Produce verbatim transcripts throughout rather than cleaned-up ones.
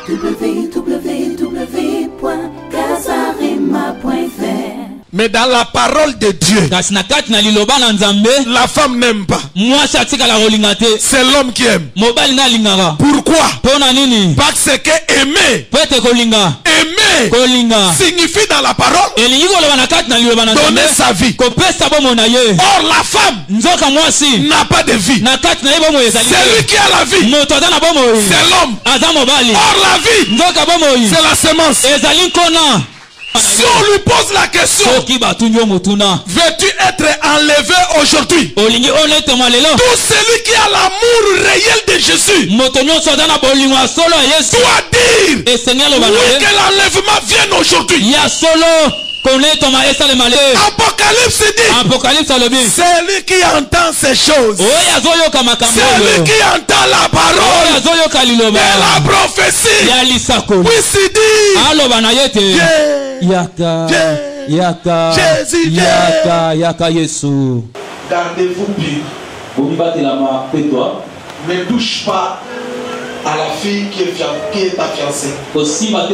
w w w point casarema point f r. Mais dans la parole de Dieu, la femme n'aime pas. C'est l'homme qui aime. Pourquoi? Parce que aimer, aimer signifie dans la parole donner sa vie. Or la femme n'a pas de vie. C'est lui qui a la vie. C'est l'homme. Or la vie, c'est la semence. Si on lui pose la question, veux-tu être enlevé aujourd'hui? Tout celui qui a l'amour réel de Jésus doit dire oui, que l'enlèvement vienne aujourd'hui. Apocalypse dit, celui qui entend ces choses, celui qui entend la parole de la prophétie, puisse dire Yaka, Yaka, Jésus, Yaka, Yaka, Yesu. Gardez-vous bien. Ne touche pas à la fille qui est, qui est ta fiancée. Si vous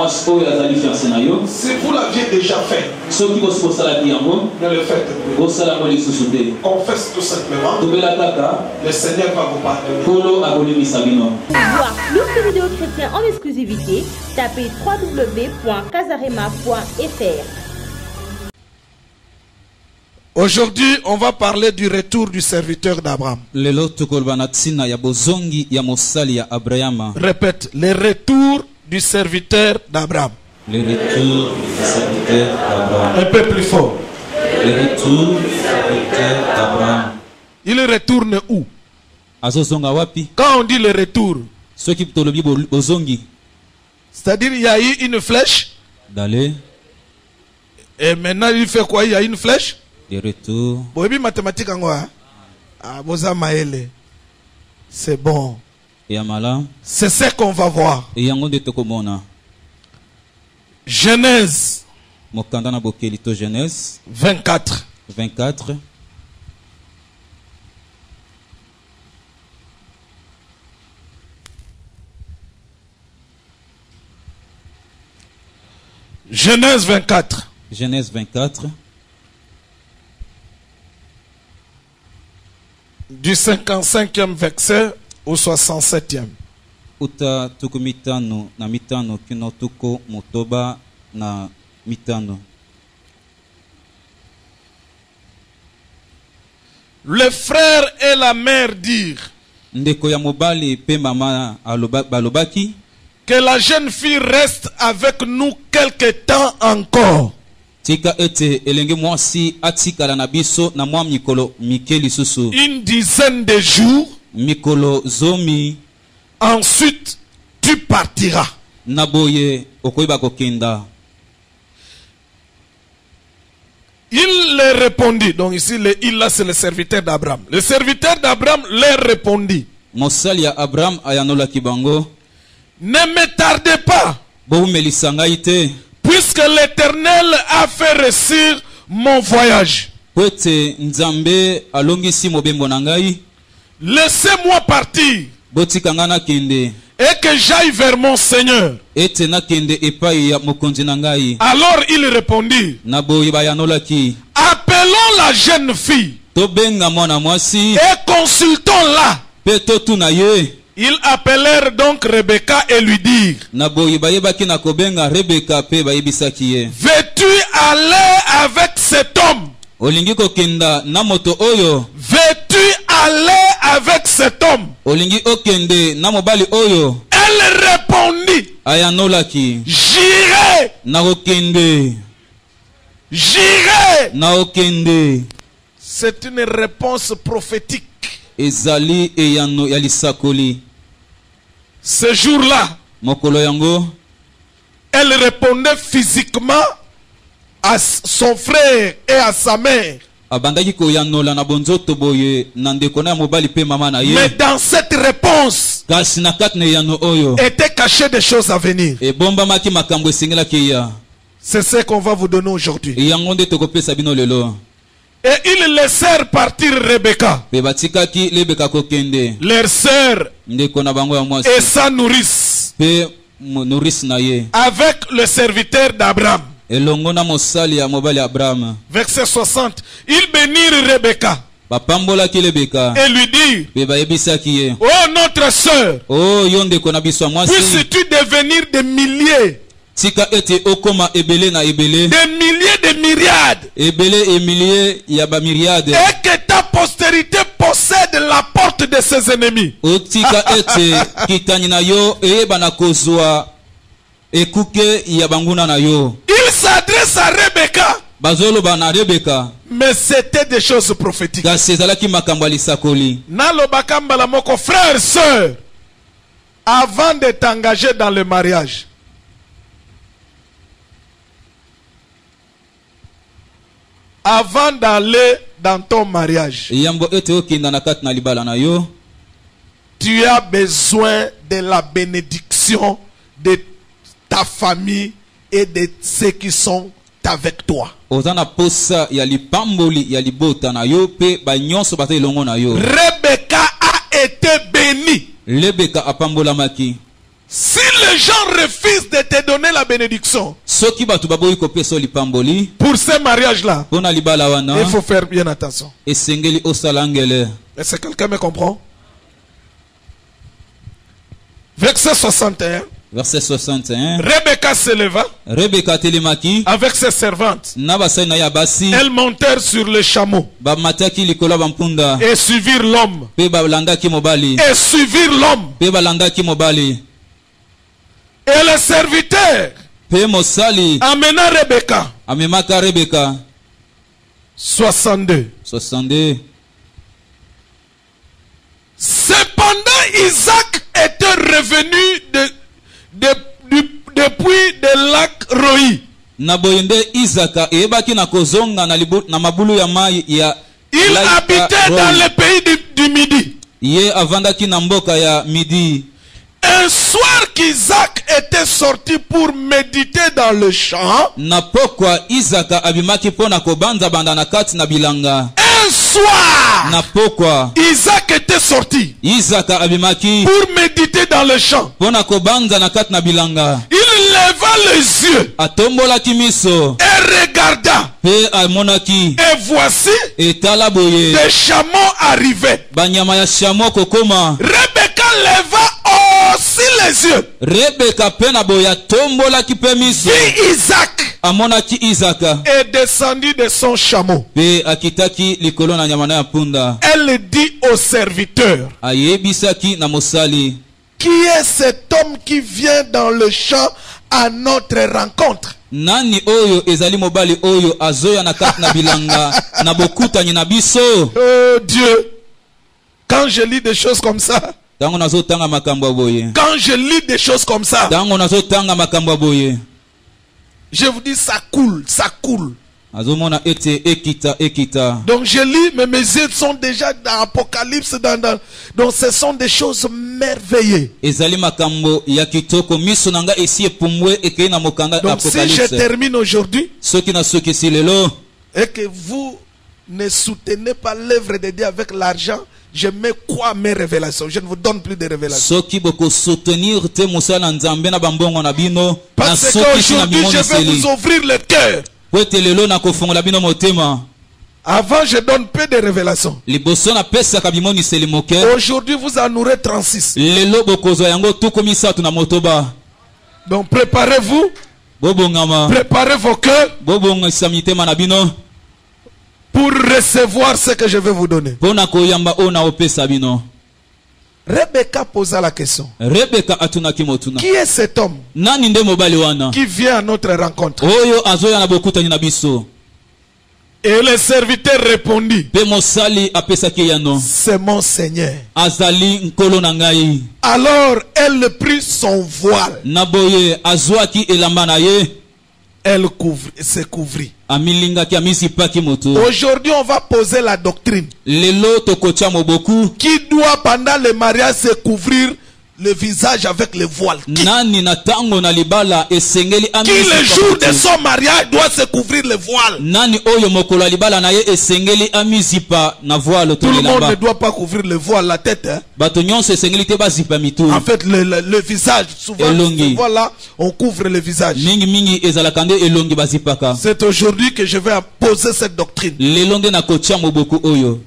l'aviez déjà fait, ne le faites plus. Confesse tout simplement. Le Seigneur va vous pardonner. Pour voir plus de vidéos chrétiennes en exclusivité, tapez w w w point casarema point f r. Aujourd'hui, on va parler du retour du serviteur d'Abraham. Répète, le retour du serviteur d'Abraham. Le retour du serviteur d'Abraham. Un peu plus fort. Le retour du serviteur d'Abraham. Il retourne où? Quand on dit le retour, c'est-à-dire il y a eu une flèche. Et maintenant il fait quoi? Il y a une flèche. De retour. Mathématique en quoi? Ah, c'est bon. C'est ce qu'on va voir. Genèse vingt-quatre. vingt-quatre. Genèse vingt-quatre. Genèse vingt-quatre. Du cinquante-cinquième verset au soixante-septième. Uta tukumitano na mitano kino tuko motoba na mitano. Le frère et la mère dirent ndeko ya mobali pe mama balobaki que la jeune fille reste avec nous quelque temps encore. Tika ete elenge mwasi atikala na biso na mwa mikolo mikeli susu. Une dizaine de jours. Mikolo zomi. Ensuite tu partiras. Naboye okoiba kokenda. Il leur répondit. Donc ici le il là c'est le serviteur d'Abraham. Le serviteur d'Abraham leur répondit. Mosali ya Abraham ayanola kibango. Ne me tardez pas. Bo melisangaite. Puisque l'Éternel a fait réussir mon voyage. Laissez-moi partir. Et que j'aille vers mon Seigneur. Alors il répondit. Appelons la jeune fille. Et consultons-la. Ils appelèrent donc Rebecca et lui dirent: veux-tu aller avec cet homme? Veux-tu aller avec cet homme? Elle répondit: j'irai. J'irai. C'est une réponse prophétique. Ce jour-là, elle répondait physiquement à son frère et à sa mère. Mais dans cette réponse étaient cachées des choses à venir. C'est ce qu'on va vous donner aujourd'hui. Et ils laissèrent partir Rebecca, leur sœur, et sa nourrice. avec le serviteur d'Abraham. Verset soixante. Ils bénirent Rebecca et lui dirent: Oh notre sœur, puisses-tu devenir des milliers, des milliers de myriades, et que ta postérité possède la porte de ses ennemis. Il s'adresse à Rebecca, mais c'était des choses prophétiques. Frère et sœur, avant de t'engager dans le mariage, avant d'aller dans ton mariage, tu as besoin de la bénédiction de ta famille et de ceux qui sont avec toi. Rebecca a été bénie. Si les gens refusent de te donner la bénédiction pour ce mariage-là, il faut faire bien attention. Est-ce que quelqu'un me comprend? Verset soixante et un. Verset soixante et un. Rebecca se leva avec ses servantes. Elles montèrent sur le chameau et suivirent l'homme. Et suivirent l'homme. Et le serviteur amena Rebecca. soixante-deux. Cependant, Isaac était revenu de De, de, depuis le lac Roi. Il habitait dans le pays du, du Midi. Un soir qu'Isaac était sorti pour méditer dans le champ, un soir Isaac était sorti pour méditer dans le champ. Il leva les yeux et regarda, et voici des chameaux arrivaient. Rebecca leva aussi les yeux, vit Isaac et descendit de son chameau. Elle dit au serviteur: qui est cet homme qui vient dans le champ à notre rencontre? Nani oyo ezali mobali oyo azoya na kati na bilanga na bokuta nyina biso. Oh Dieu, quand je lis des choses comme ça, tango nazo tanga makambo boye, quand je lis des choses comme ça, tango nazo tanga makambo boye, je vous dis ça coule, ça coule. Azomona ete ekita ekita. Donc je lis, mais mes yeux sont déjà dans l'Apocalypse, dans, dans, donc ce sont des choses merveilleuses. Ezali makambo ya kitoko miso nanga esi epumwe ekei na mokanga donc si je termine aujourd'hui, soki na soki si lelo, et que vous ne soutenez pas l'œuvre de Dieu avec l'argent, je mets quoi mes révélations? Je ne vous donne plus de révélations. Parce qu'aujourd'hui je vais vous ouvrir le cœur. Avant je donne peu de révélations. Aujourd'hui vous en aurez trente-six. Donc préparez-vous. Préparez vos cœurs pour recevoir ce que je vais vous donner. Rebecca posa la question: qui est cet homme qui vient à notre rencontre? Et le serviteur répondit: c'est mon Seigneur. Alors elle prit son voile, elle couvre, se couvrit. Aujourd'hui on va poser la doctrine. Qui doit pendant le mariage se couvrir le visage avec le voile? Qui, nani na tango na libala esengeli qui le jour de son mariage doit se couvrir le voile? Nani oyo mokolo libala na ye esengeli amizipa na voile? Tout le monde ne doit pas couvrir le voile, la tête. Hein? Bato nyonso esengeli te bazipa mitu. En fait, le, le, le visage, souvent, le voile là, on couvre le visage. Mingi mingi ezalakande elongi bazipaka. C'est aujourd'hui que je vais poser cette doctrine. Lelonde na kotia moboku oyo.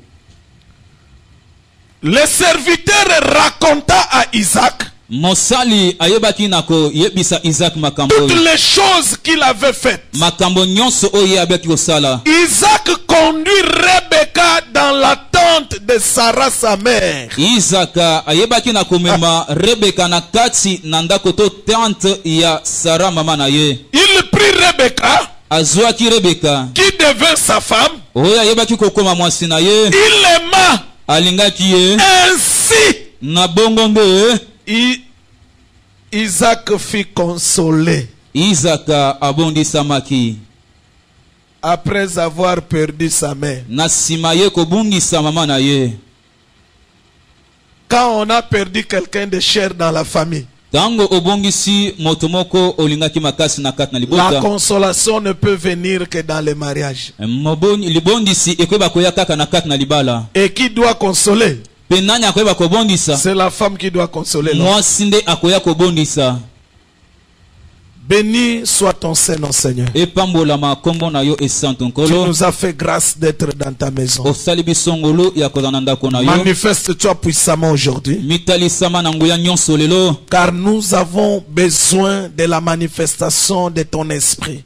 Le serviteur raconta à Isaac Mosali ayebaki nako yebisa Isaac makambo toutes les choses qu'il avait faites. Makambo nyonso oye abeki osala. Isaac conduit Rebecca dans la tente de Sarah sa mère. Isaac ayebaki nako mema Rebecca na kati na ndako to tente ya Sarah mama na ye. Il prit Rebecca azwaki Rebecca qui devint sa femme. Oye ayebaki kokoma mwasi na ye. Il l'aima alingaki ye. Ainsi na bongo nde I, Isaac fit consoler. Isaac abondisamaki après avoir perdu sa mère. Na sima ye kobungisa mama na ye. Quand on a perdu quelqu'un de cher dans la famille, tango obongisi motomoko olingaki makasi na kat na libota, la consolation ne peut venir que dans le mariage. Moboni libondisi ekweba koya kaka na kat na libala. Et qui doit consoler? C'est la femme qui doit consoler. Béni soit ton Seigneur, Seigneur. Tu nous as fait grâce d'être dans ta maison. Manifeste-toi puissamment aujourd'hui. Car nous avons besoin de la manifestation de ton esprit.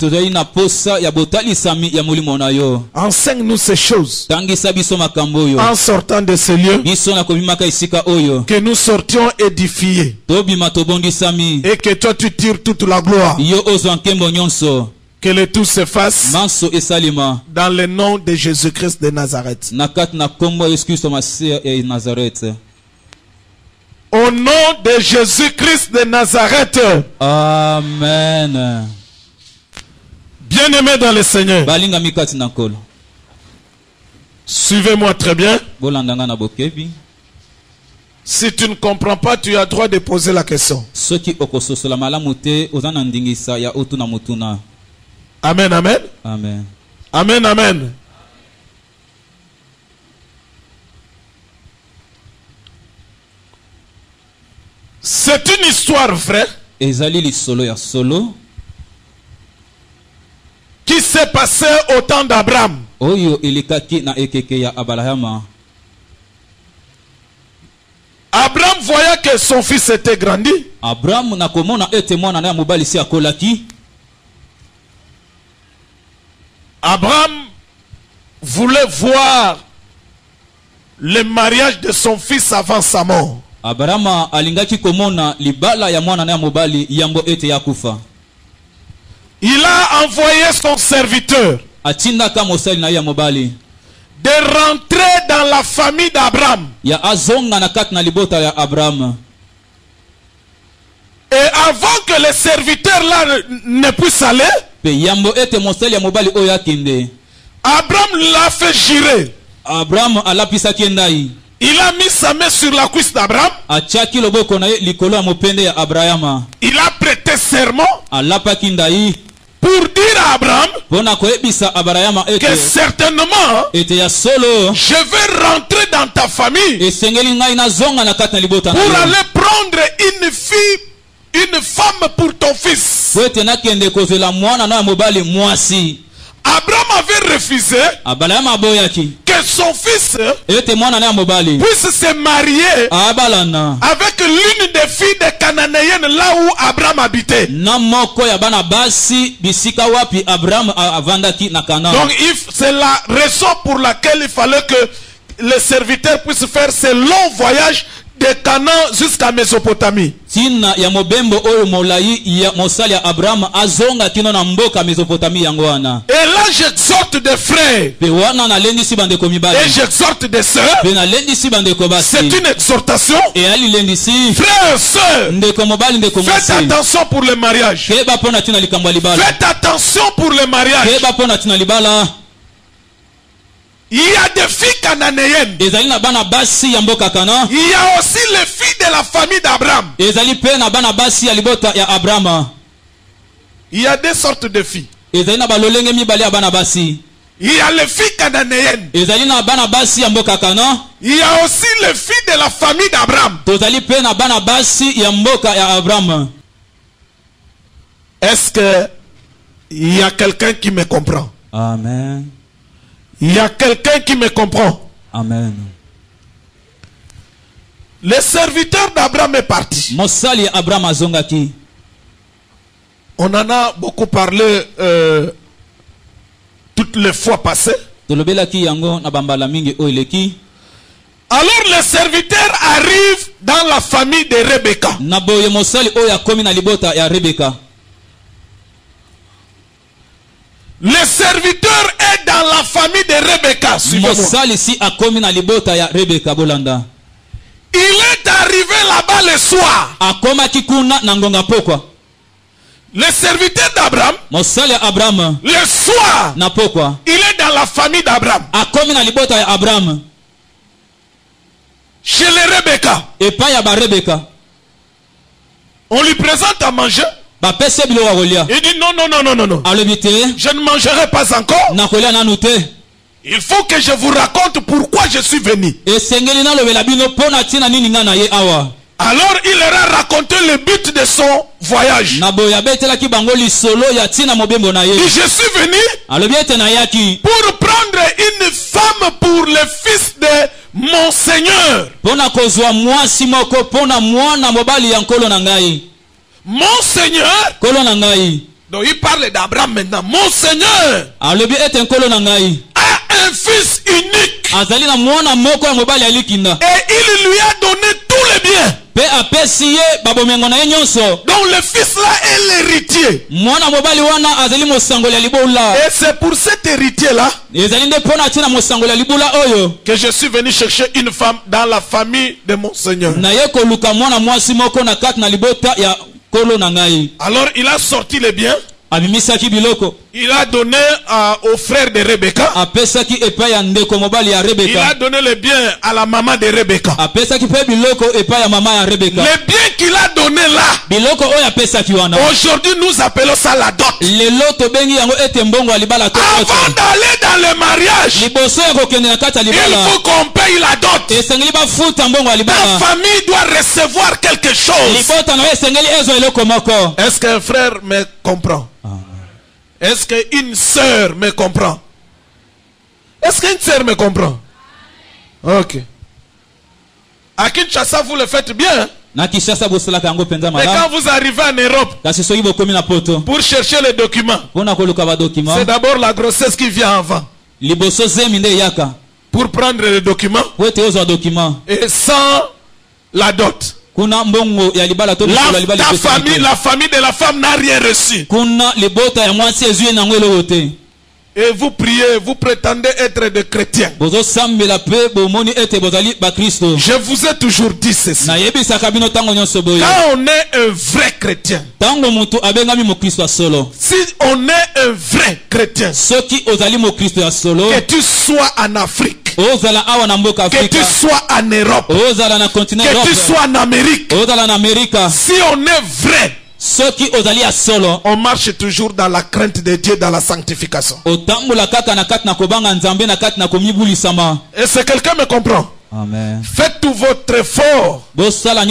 Enseigne-nous ces choses. En sortant de ce lieu, que nous sortions édifiés. Et que toi tu tires toute la gloire. Que le tout se fasse dans le nom de Jésus-Christ de Nazareth. Au nom de Jésus-Christ de Nazareth. Amen. Bien-aimé dans le Seigneur, suivez-moi très bien. Si tu ne comprends pas, tu as droit de poser la question. Amen, amen. Amen. Amen, amen. C'est une histoire vraie qui s'est passée au temps d'Abraham. Abraham voyait que son fils était grandi. Abraham Abraham voulait voir le mariage de son fils avant sa mort. Abraham alingaki komona libala ya mwana na mobali yambo ete yakufa. Il a envoyé son serviteur atinda ka mosali na ya mobali de rentrer dans la famille d'Abraham. Ya azonga na kat na libota ya Abraham. Et avant que le serviteur là ne puisse aller, pe yambo ete mosali ya mobali oya kinde, Abraham l'a fait jurer. Abraham alapisa kendai. Il a mis sa main sur la cuisse d'Abraham. Il a prêté serment pour dire à Abraham que certainement je vais rentrer dans ta famille pour aller prendre une fille, une femme pour ton fils. Abraham avait refusé que son fils puisse se marier avec l'une des filles des Cananéennes là où Abraham habitait. Donc c'est la raison pour laquelle il fallait que le serviteur puisse faire ce long voyage de Canaan jusqu'à Mésopotamie. Et là j'exhorte des frères et j'exhorte des sœurs. C'est une exhortation. Frères et sœurs, faites attention pour le mariage. Faites attention pour le mariage. Il y a des filles cananéennes. Il y a aussi les filles de la famille d'Abraham. Il y a deux sortes de filles. Il y a les filles cananéennes. Il y a aussi les filles de la famille d'Abraham. Est-ce qu'il y a quelqu'un qui me comprend? Amen. Il y a quelqu'un qui me comprend? Amen. Le serviteur d'Abraham est parti. On en a beaucoup parlé euh, toutes les fois passées. Alors le serviteur arrive dans la famille de Rebecca. Le serviteur est dans la famille de Rebecca. Il est arrivé là-bas le soir. Le serviteur d'Abraham, le soir, il est dans la famille d'Abraham. Chez les Rebecca. On lui présente à manger. Il dit non, non, non, non, non, non. Je ne mangerai pas encore. Il faut que je vous raconte pourquoi je suis venu. Alors il leur a raconté le but de son voyage. Il dit, je suis venu pour prendre une femme pour le fils de mon Seigneur. Mon Seigneur. Donc il parle d'Abraham maintenant. Mon Seigneur a un fils unique. Et il lui a donné tous les biens. Donc le fils là est l'héritier. Et c'est pour cet héritier là que je suis venu chercher une femme dans la famille de mon Seigneur. Alors il a sorti les biens. Il a donné uh, au frère de Rebecca. Il a donné les biens à la maman de Rebecca. Les biens qu'il a donné là, aujourd'hui nous appelons ça la dot. Avant d'aller dans le mariage, il faut qu'on paye la dot. La famille doit recevoir quelque chose. Est-ce qu'un frère me comprend? Est-ce qu'une sœur me comprend? Est-ce qu'une sœur me comprend? Ok. À Kinshasa, vous le faites bien. Mais quand vous arrivez en Europe, pour chercher les documents, c'est d'abord la grossesse qui vient avant. Pour prendre les documents. Et sans la dot. La, ta famille, la famille de la femme n'a rien reçu. Et vous priez, vous prétendez être des chrétiens. Je vous ai toujours dit ceci. Quand on est un vrai chrétien, si on est un vrai chrétien, que tu sois en Afrique, que tu sois en Europe, que tu sois en Amérique, si on est vrai, on marche toujours dans la crainte de Dieu, dans la sanctification. Est-ce que quelqu'un me comprend? Amen. Faites tout votre effort pour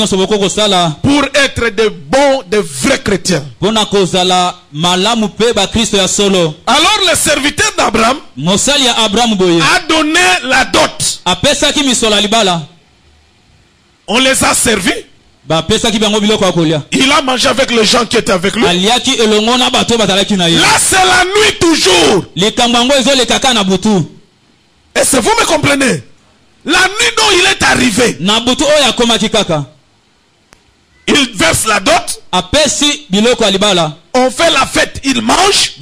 être de bons, de vrais chrétiens. Alors le serviteur d'Abraham a donné la dot. On les a servis. Il a mangé avec les gens qui étaient avec lui. Là c'est la nuit toujours. Est-ce que vous me comprenez? La nuit dont il est arrivé, il verse la dot. On fait la fête, il mange.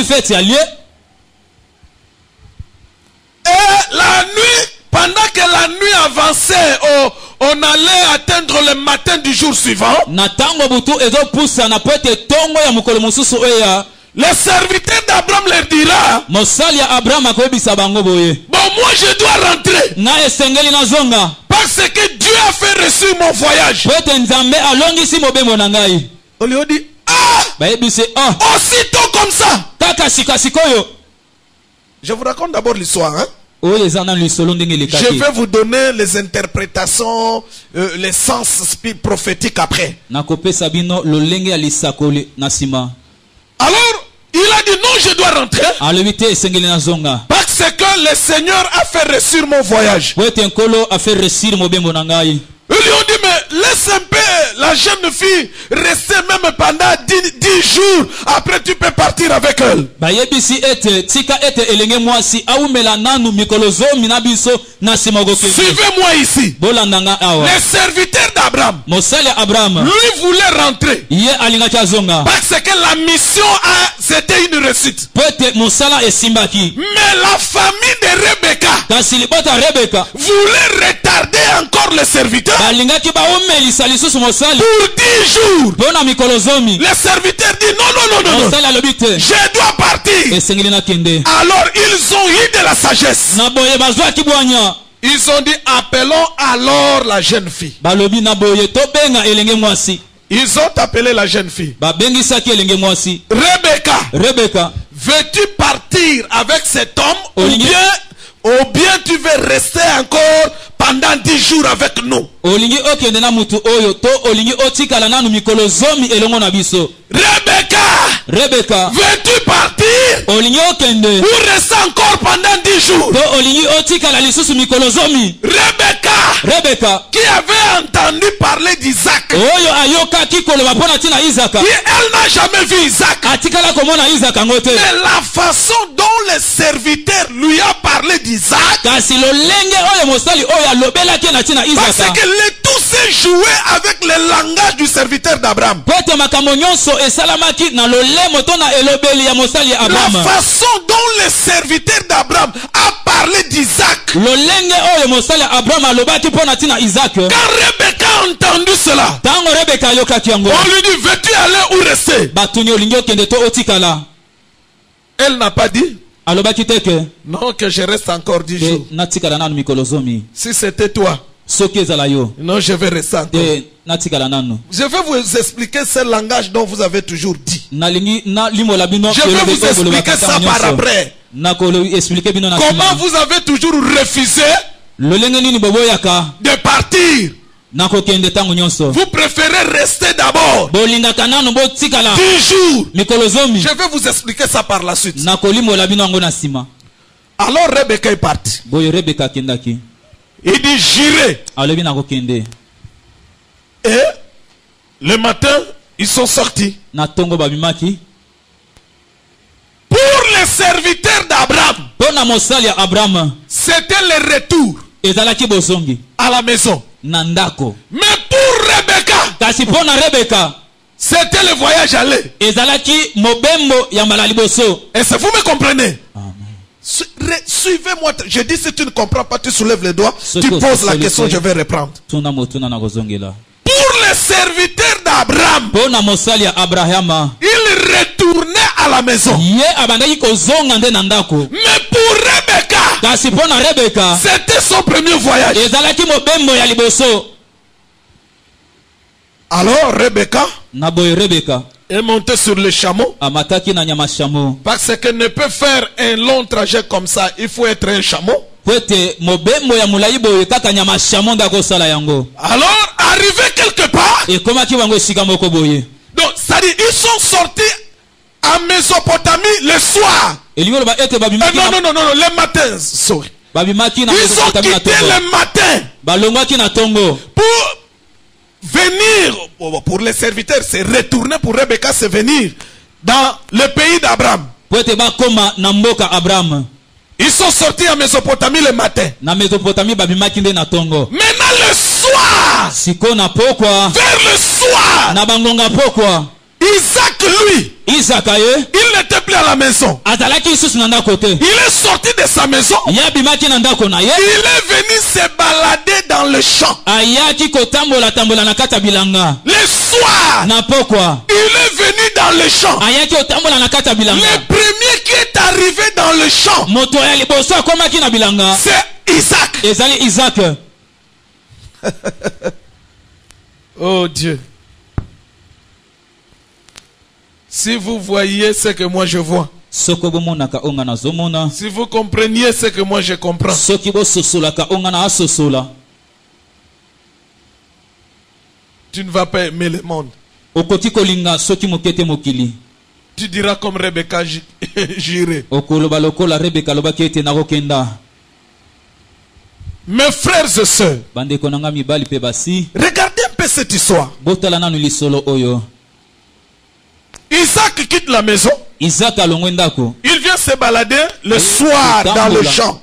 Et la nuit, pendant que la nuit avançait, oh, on allait atteindre le matin du jour suivant. le serviteur d'Abraham leur dira, mosali ya Abraham akobisa bango boye, bon, moi je dois rentrer na esengeli na zonga parce que Dieu a fait réussir mon voyage. pote nzambe alongisi mobembo na ngai. On lui a dit, ah, Bayebise ah aussitôt comme ça. kaka sika sikoyo. Je vous raconte d'abord l'histoire, hein. Oyo ezana lisolo ndenge Je lekaki. vais vous donner les interprétations, euh, les sens spi- prophétiques après. Nakopesa bino lolenge ya lisakoli na sima. Alors, il a dit non, je dois rentrer Alobi te esengeli na zonga. parce que le Seigneur a fait réussir mon voyage. Pote nkolo a fait réussir mobembo na ngai. Ils lui ont dit, mais laisse un peu la jeune fille rester même pendant dix, dix jours. Après, tu peux partir avec elle. Bayebisi ete tika ete elenge mwasi awumela nanu mikolo zomi na biso na sima goke. Suivez-moi ici. Bolandanga awa. Les serviteurs d'Abraham, Mosali ya Abraham. lui voulait rentrer Ye alingaki azonga. parce que la mission, a, c'était une réussite. Pote mosala esimbaki. Mais la famille de Rebecca Kasi libota Rebeka voulait retarder encore les serviteurs balingaki baomelisa lisusu mosali pour dix jours. mpona mikolo zomi. Les serviteurs disent non, non, non, non, non. Mosali alobi te Je dois partir. esengeli nakende. Alors ils ont eu de la sagesse. Na boye bazwaki bwanya. Ils ont dit appelons alors la jeune fille. Balobi na boye tobenga elenge mwasi. Ils ont appelé la jeune fille. Babengisaki elenge mwasi. Rebecca, Rebeka veux-tu partir avec cet homme ou Olingi- bien, ou bien tu veux rester encore pendant dix jours avec nous? olingi okende na mutu oyo to olingi otikala nanu mikolo zomi elongo na biso. Rebecca, Rebeka veux-tu partir olingi okende ou rester encore pendant dix jours? to olingi otikala lisusu mikolo zomi. Rebecca, Rebeka qui avait entendu parler d'Isaac, oyo ayokaki koloba mpona ntina Isaka qui elle n'a jamais vu Isaac. atikala komona Isaka yango te. Mais la façon dont le serviteur lui a parlé d'Isaac, Kasi lolenge oyo mosali oyo alobelaki na ntina parce Isaka que le tout s'est joué avec le langage du serviteur d'Abraham. pote makambo nyonso esalamaki na lolemo to na elobeli ya mosali ya La Abraham. façon dont le serviteur d'Abraham a parlé d'Isaac, Lolenge oyo mosali ya Abraham alobaki mpo na ntina Isaac. quand Rebecca a entendu cela, Tango Rebeka ayokaki yango on lui dit veux-tu aller ou rester? batuni olingi okende to otikala. Elle n'a pas dit Alobaki te ke non, que je reste encore dix te jours. natikala nanu mikolo zomi. Si c'était toi, Soki ezala yo non, je vais rester encore. te natikala nanu. Je vais vous expliquer ce langage dont vous avez toujours dit. Nalingi na limola bino Je vais vous expliquer ça par après. nakolo expliquer bino na Comment sima. vous avez toujours refusé Lolenge nini boboyaka de partir? nakokende tango nyonso. Vous préférez rester d'abord Bolingaka nanu botikala dix jours. mikolo zomi. Je vais vous expliquer ça par la suite. Nakolimola bino yango na sima. Alors Rebecca est partie. Boyo Rebeka akendaki Il dit j'irai. alobi nakokende. Et le matin, ils sont sortis. Na tongo babimaki Pour les serviteurs d'Abraham, mpona mosali ya Abraham c'était le retour ezalaki bozongi à la maison. na ndako. Mais pour Rebecca, Kasi mpona Rebeka c'était le voyage aller. ezalaki mobembo ya mbala liboso. Est-ce que vous me comprenez? Amen. Su- re- Suivez-moi. Je dis si tu ne comprends pas, tu soulèves les doigts, Ce tu que- poses la ce- question, ce- je vais reprendre. Tuna motuna na kozongela. Pour les serviteurs d'Abraham, Mpona mosali ya Abrahama il retournait à la maison. ye abandaki kozonga nde na ndako. Mais pour Rebecca, Kasi mpona Rebeka c'était son premier voyage. ezalaki mobembo ya liboso. Alors Rebecca Na boye Rebeka est montée sur le chameau. amataki na nyama chameau. Parce qu'elle ne peut faire un long trajet comme ça. Il faut être un chameau. Po ete mobembo ya molai boye kaka nyama chameau nde akosala yango. Alors, arrivé quelque part, Ekomaki bango esika moko boye. donc, c'est-à-dire, ils sont sortis en Mésopotamie le soir. Elingi oloba ete Eh, babimaki non, na non, non, non, non, le matin, sorry. babimaki na Ils ont Mésopotamie na quitté tongo. le matin Balongwaki na tongo. pour venir, pour les serviteurs, c'est retourner pour Rebecca, c'est venir dans le pays d'Abraham. Po ete bakoma na mboka Abraham. Ils sont sortis en Mésopotamie le matin. Na Mésopotamie babimaki nde na tongo. Maintenant le soir, Siko na pokwa vers le soir, na bangonga pokwa Isaac, lui, Isaka ye il n'était plus à la maison. azalaki lisusu na ndako te. Il est sorti de sa maison. Ye abimaki na ndako na ye Il est venu se balader dans le champ. ayaki kotambola tambola na kati ya bilanga Le soir, na pokwa. il est venu dans dans le champ. Le premier qui est arrivé dans le champ, c'est Isaac. Isaac. Oh Dieu. Si vous voyez ce que moi je vois, si vous compreniez ce que moi je comprends, tu ne vas pas aimer le monde. Tu diras comme Rebecca, j'irai. Mes frères et sœurs, regardez un peu cette histoire. Isaac quitte la maison. Il vient se balader le soir dans le champ.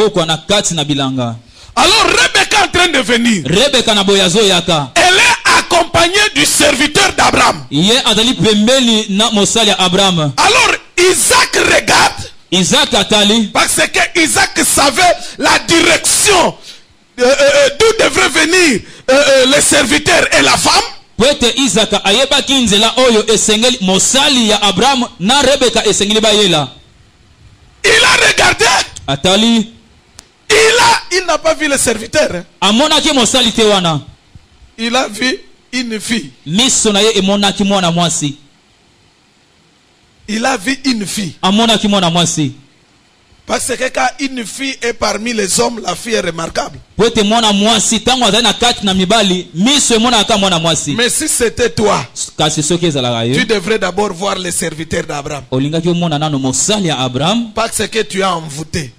Alors Rebecca est en train de venir. Elle est accompagnée du serviteur d'Abraham. Alors Isaac regarde. Isaac parce que Isaac savait la direction euh, euh, d'où devraient venir euh, euh, les serviteurs et la femme. Il a regardé. Il a, il n'a pas vu le serviteur. Hein. Il a vu une fille. Il a vu une fille. Parce que quand une fille est parmi les hommes, la fille est remarquable. Mais si c'était toi, tu devrais d'abord voir les serviteurs d'Abraham. Parce que tu as envoûté.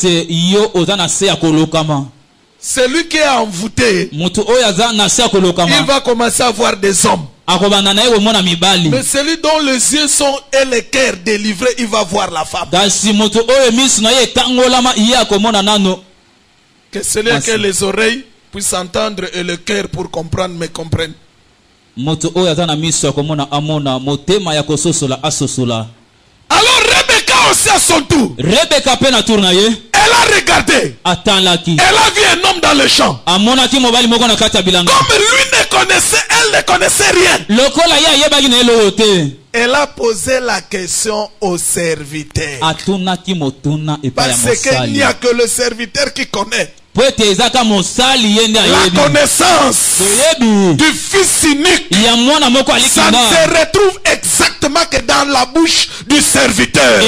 Celui qui est envoûté, il va commencer à voir des hommes. Mais celui dont les yeux sont et le cœur délivrés, il va voir la femme. Que celui qui a les oreilles puisse entendre et le cœur pour comprendre, me comprenne. Alors Rebecca aussi à son tour, elle a regardé. Elle a vu un homme dans le champ. Comme lui ne connaissait, elle ne connaissait rien. Elle a posé la question au serviteur. Parce qu'il n'y a que le serviteur qui connaît la connaissance du fils unique. Ça ne se retrouve exactement que dans la bouche du serviteur.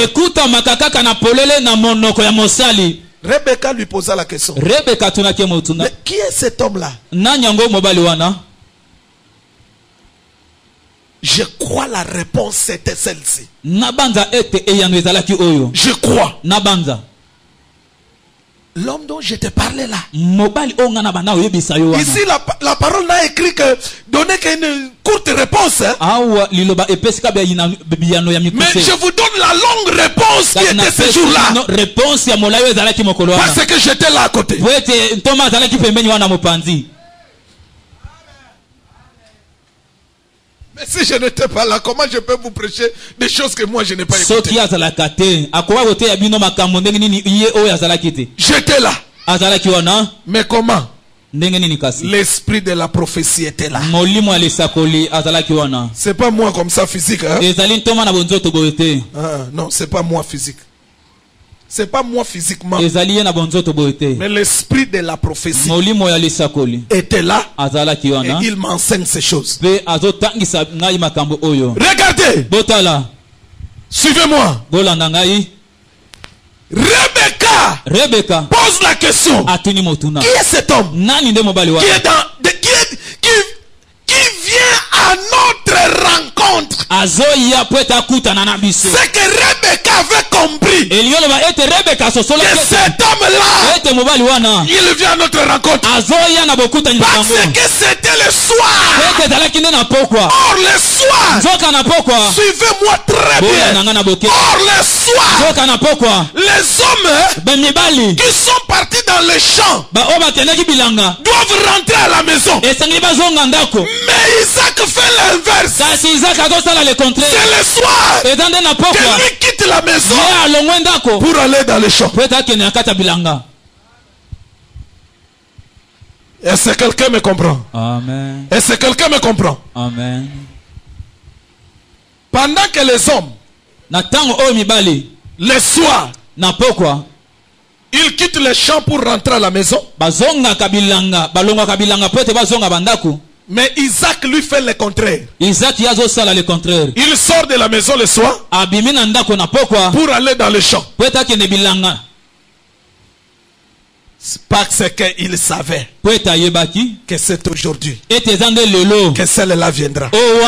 Rebecca lui posa la question. Mais qui est cet homme-là? Je crois la réponse c'était celle-ci. Je crois. L'homme dont je te parlais là. Ici la, la parole n'a écrit que donner qu'une courte réponse. Hein? Mais je vous donne la longue réponse qui était ce jour-là. Parce que j'étais là à côté. Mais si je n'étais pas là, comment je peux vous prêcher des choses que moi je n'ai pas écoutées? J'étais là. Mais comment? L'esprit de la prophétie était là. C'est pas moi comme ça physique. Hein? Ah, non, c'est pas moi physique. C'est pas moi physiquement. Mais l'esprit de la prophétie était là. Et il m'enseigne ces choses. Regardez. Suivez-moi. Rebecca, Rebecca pose la question. Qui est cet homme? Qui est dans, de, qui, est, qui, qui vient à notre rencontre? C'est que Rebecca avait compris que cet homme-là, il vient à notre rencontre parce que c'était le soir. Or le soir, suivez-moi très bien. Or le soir, les hommes qui sont partis dans les champs doivent rentrer à la maison. Mais Isaac fait l'inverse. C'est le soir que lui quitte la maison pour aller dans les champs. Est-ce que quelqu'un me comprend? Amen. Est-ce que quelqu'un me comprend? Amen. Pendant que les hommes, le soir, ils quittent les champs pour rentrer à la maison. Mais Isaac lui fait le contraire. Isaac le contraire. Il sort de la maison le soir pour aller dans le champ. Parce qu'il savait que c'est aujourd'hui que celle-là viendra.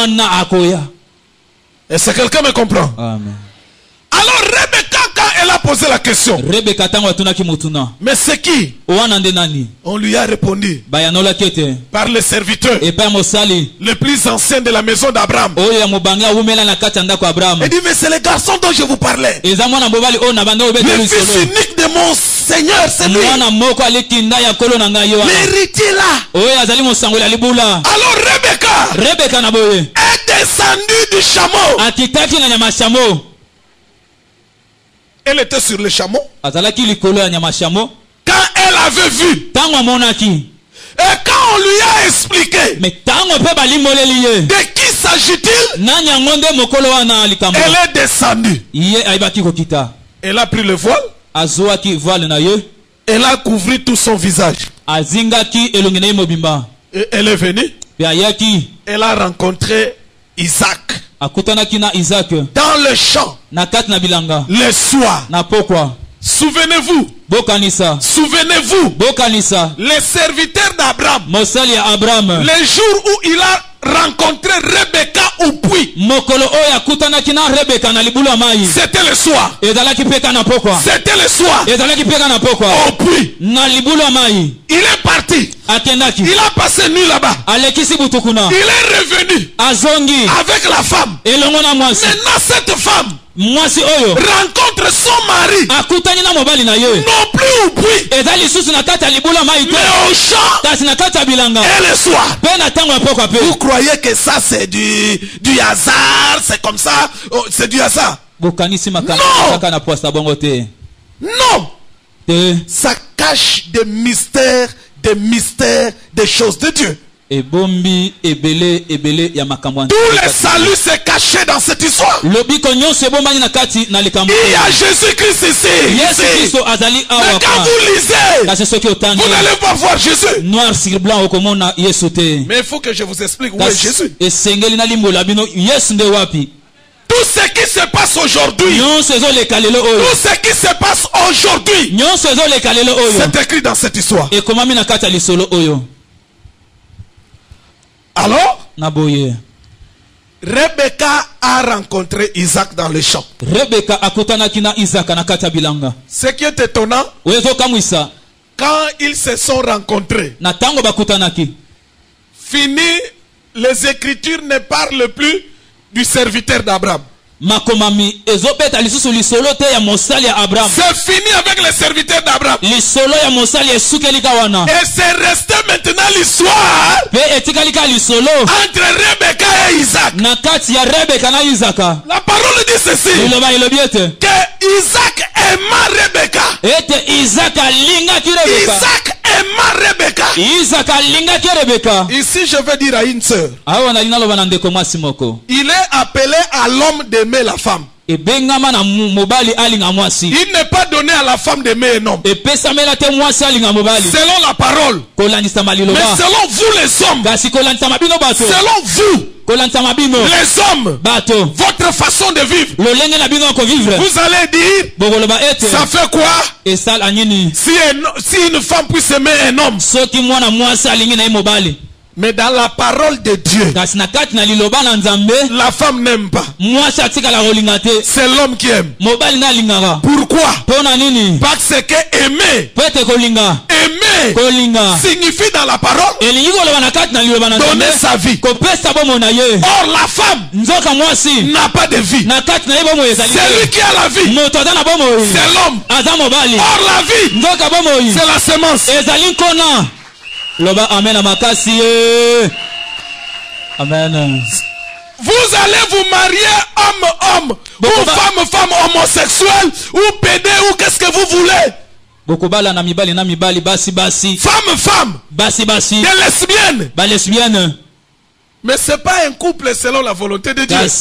Est-ce que quelqu'un me comprend? Amen. Alors Rebecca, quand elle a posé la question, mais c'est qui? On lui a répondu par les serviteurs, le plus ancien de la maison d'Abraham. Il dit, mais c'est le garçon dont je vous parlais, le fils unique de mon Seigneur, c'est lui, l'héritier là. Alors Rebecca est descendue du chameau. Elle était sur le chameau. Quand elle avait vu, et quand on lui a expliqué de qui s'agit-il, elle est descendue. Elle a pris le voile. Elle a couvert tout son visage. Et elle est venue. Elle a rencontré Isaac dans le champ le soir. Souvenez-vous, souvenez-vous, les serviteurs d'Abraham, les jours où il a rencontré Rebecca au puits, c'était le soir. C'était le soir au puits. Il est parti. Il a passé nuit là-bas. Il est revenu avec la femme. Maintenant cette femme rencontre son mari non plus au puits, mais au champ et le soir. Vous croyez que ça c'est du, du hasard? C'est comme ça? Oh, c'est du hasard? Non, non. Ça cache des mystères, des mystères, des choses de Dieu. Tout le salut s'est caché dans cette histoire. Il y a Jésus-Christ ici. ici. Mais quand vous lisez, vous n'allez pas voir Jésus. Mais il faut que je vous explique où est Jésus. Tout ce qui se passe aujourd'hui, tout ce qui se passe aujourd'hui, c'est écrit dans cette histoire. Alors, Rebecca a rencontré Isaac dans le champ. Ce qui est étonnant, quand ils se sont rencontrés, fini, les Écritures ne parlent plus du serviteur d'Abraham. C'est fini avec les serviteurs d'Abraham. Et c'est resté maintenant l'histoire entre Rebecca et Isaac. La parole dit ceci, que Isaac aima Rebecca. Isaac aima Rebecca. Ici je veux dire à une sœur, il est appelé à l'homme d'aimer la femme. Il n'est pas donné à la femme d'aimer un homme selon la parole, mais selon vous les hommes, selon vous les hommes, votre façon de vivre, vous allez dire, ça fait quoi si, un, si une femme puisse aimer un homme? Mais dans la parole de Dieu, la femme n'aime pas. C'est l'homme qui aime. Pourquoi? Parce que aimer, aimer signifie dans la parole donner sa vie. Or la femme n'a pas de vie. C'est lui qui a la vie. C'est l'homme. Or la vie, c'est la semence. Loba amen amakasi. Amen. Vous allez vous marier homme-homme, ou femme-femme homosexuelle, ou pédé, ou qu'est-ce que vous voulez. Femme-femme. Basi basi. Des lesbiennes. Ba lesbienne. Mais ce n'est pas un couple selon la volonté de Dieu. Dans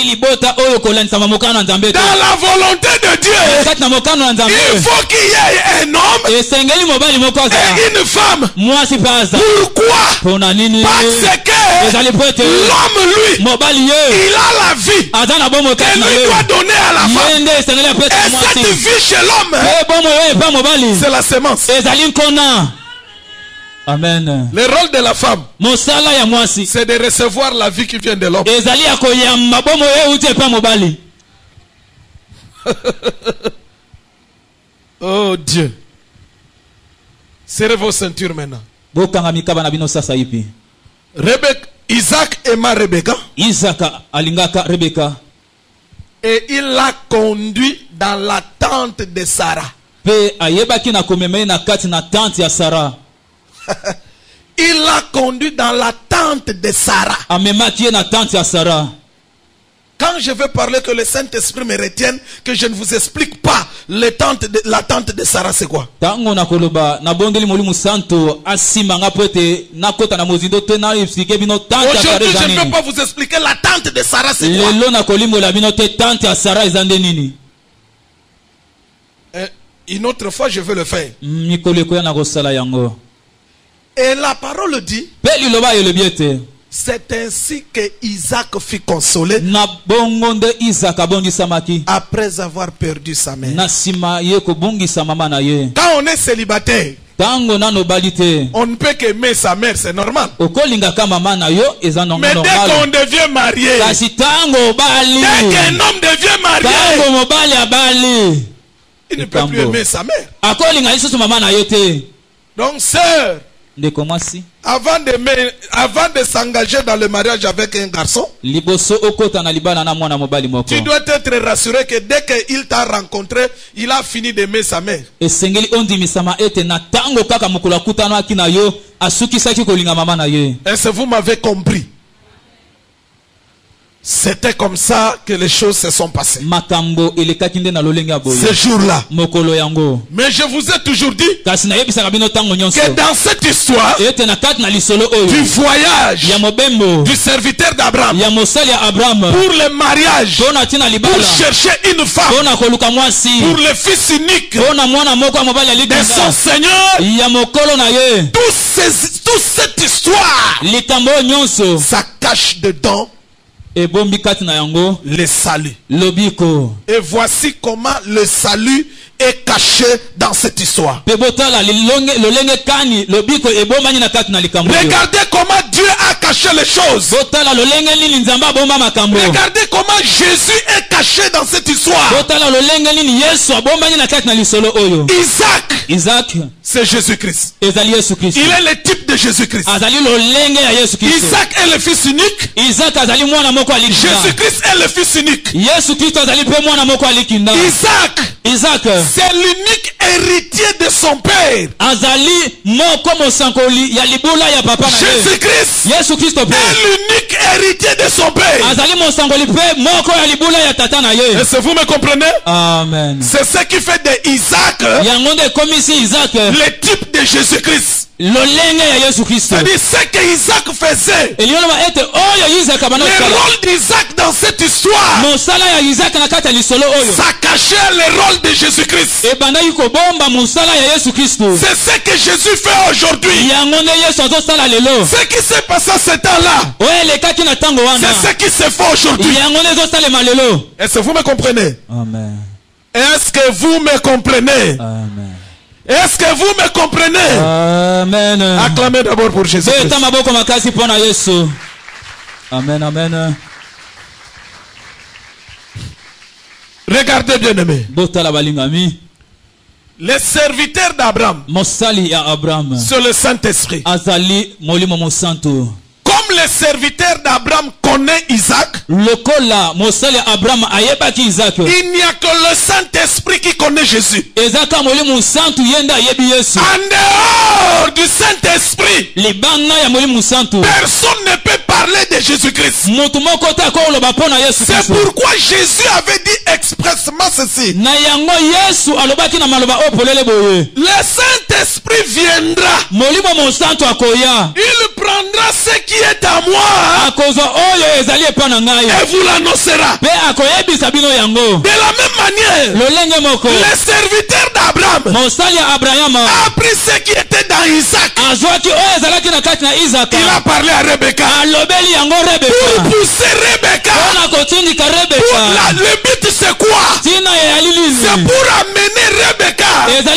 la volonté de Dieu, il faut qu'il y ait un homme et une femme. Pourquoi? Parce que l'homme, lui, il a la vie qu'elle lui doit donner à la femme. Et cette vie chez l'homme, c'est la semence. Amen. Le rôle de la femme, c'est de recevoir la vie qui vient de l'homme. Oh Dieu. Serrez vos ceintures maintenant. Rebecca, Isaac aima Rebecca. Isaac alingaka Rebecca. Et il l'a conduit dans la tente de Sarah. Il l'a conduit dans la tente de Sarah. Quand je veux parler que le Saint-Esprit me retienne, que je ne vous explique pas les tentes de, la tente de Sarah, c'est quoi? Aujourd'hui, je ne peux pas vous expliquer la tente de Sarah, c'est quoi? Et une autre fois, je veux le faire. Et la parole dit, c'est ainsi que Isaac fut consolé après avoir perdu sa mère. Quand on est célibataire, on ne peut qu'aimer sa mère, c'est normal. Mais dès qu'on devient marié, dès qu'un homme devient marié, il ne peut plus aimer sa mère. Donc, sœur, avant de, avant de s'engager dans le mariage avec un garçon, tu dois être rassuré que dès qu'il t'a rencontré, il a fini d'aimer sa mère. Est-ce que vous m'avez compris? C'était comme ça que les choses se sont passées. Ce jour-là. Mais je vous ai toujours dit que dans cette histoire du voyage du serviteur d'Abraham pour le mariage, pour chercher une femme, pour le fils unique de son Seigneur, toute cette histoire, ça cache dedans le salut. Et voici comment le salut est caché dans cette histoire. Regardez comment Dieu a caché les choses. Regardez comment Jésus est caché dans cette histoire. Isaac, Isaac, c'est Jésus-Christ. Il est le type de Jésus-Christ. Isaac est le fils unique. Jésus-Christ est le fils unique. Isaac, Isaac, c'est l'unique héritier de son père. Jésus-Christ est l'unique héritier de son père. Est-ce que vous me comprenez? Amen. C'est ce qui fait de Isaac le type de Jésus-Christ. C'est-à-dire ce que Isaac faisait. Le rôle d'Isaac dans cette histoire, ça cachait le rôle de Jésus-Christ. C'est ce que Jésus fait aujourd'hui. Ce qui s'est passé à ce temps-là, c'est ce qui se fait aujourd'hui. Est-ce que vous me comprenez? Amen. Est-ce que vous me comprenez? Amen. Est-ce que vous me comprenez? Amen. Acclamez d'abord pour Jésus. Amen, amen. Regardez bien aimé. Les serviteurs d'Abraham, c'est le Saint-Esprit. Comme les serviteurs d'Abraham connaissent Isaac, il n'y a que le Saint-Esprit qui connaît Jésus. En dehors du Saint-Esprit, personne ne peut parler de de Jésus-Christ. C'est pourquoi Jésus avait dit expressement ceci. Le Saint-Esprit viendra. Il prendra ce qui est à moi et vous l'annoncera. De la même manière, le serviteur d'Abraham a pris ce qui était dans Isaac. Il a parlé à Rebecca pour pousser Rebecca. Pour la, le but c'est quoi? C'est pour amener Rebecca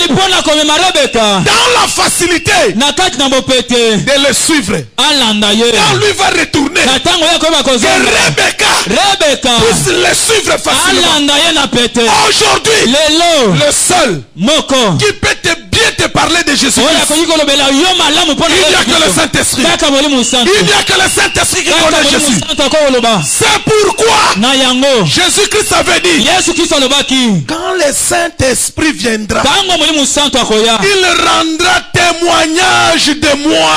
dans la facilité de le suivre. Quand lui va retourner, que Rebecca puisse le suivre facilement. Aujourd'hui, le seul qui peut te bien te parler de Jésus, il n'y a que le Saint-Esprit. Il n'y a que le Saint-Esprit qui connaît Jésus. C'est pourquoi Jésus-Christ avait dit, quand le Saint-Esprit viendra, il rendra témoignage de moi.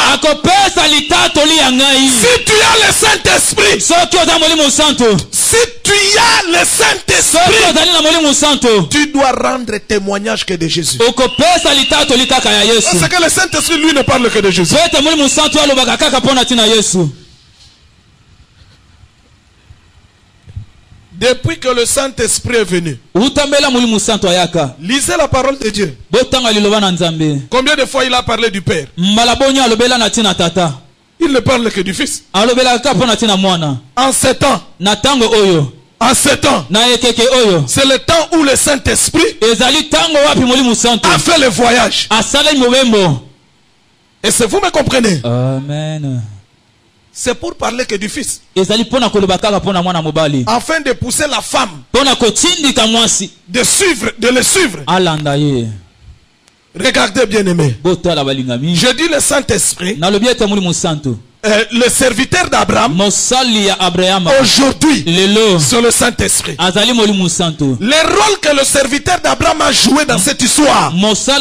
Si tu as le Saint-Esprit, si tu as le Saint-Esprit, tu dois rendre témoignage que de Jésus. Parce que le Saint-Esprit lui ne parle que de Jésus. Depuis que le Saint-Esprit est venu, lisez la parole de Dieu. Combien de fois il a parlé du Père? Il ne parle que du Fils. En sept ans, en sept ans, c'est le temps où le Saint-Esprit a fait le voyage. Et c'est vous me comprenez? Amen. C'est pour parler que du Fils. Afin de pousser la femme de suivre, de le suivre. Regardez bien aimé. Je dis le Saint-Esprit. Euh, le serviteur d'Abraham aujourd'hui sur le Saint-Esprit. Le rôle que le serviteur d'Abraham a joué dans cette histoire, c'est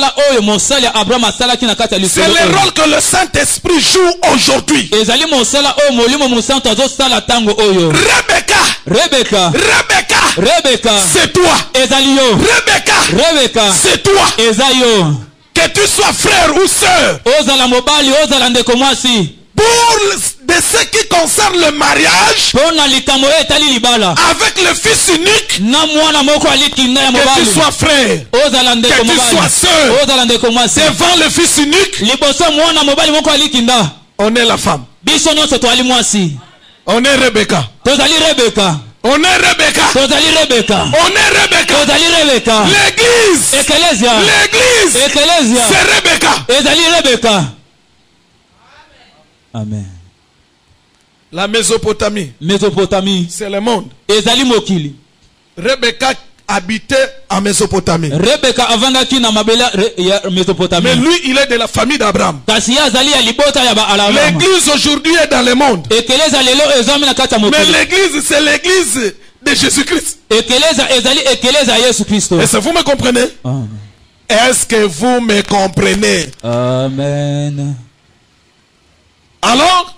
le rôle que le Saint-Esprit joue aujourd'hui. Rebecca, Rebecca, Rebecca, c'est toi. Rebecca, c'est toi. Que tu sois frère ou sœur, pour de ce qui concerne le mariage avec le Fils unique, que tu sois frère, que tu sois sœur devant le Fils unique, on est la femme, on est Rebecca, on est Rebecca, on est Rebecca, on est Rebecca. L'église, l'église, c'est Rebecca. Amen. La Mésopotamie, Mésopotamie, c'est le monde. Ezali mokili. Rebecca habitait en Mésopotamie. Rebecca avandaki na mabela ya Mésopotamie. Mais lui, il est de la famille d'Abraham. L'église aujourd'hui est dans le monde. Mais l'église, c'est l'église de Jésus-Christ. Est-ce que vous me comprenez? Est-ce que vous me comprenez? Amen. Alors,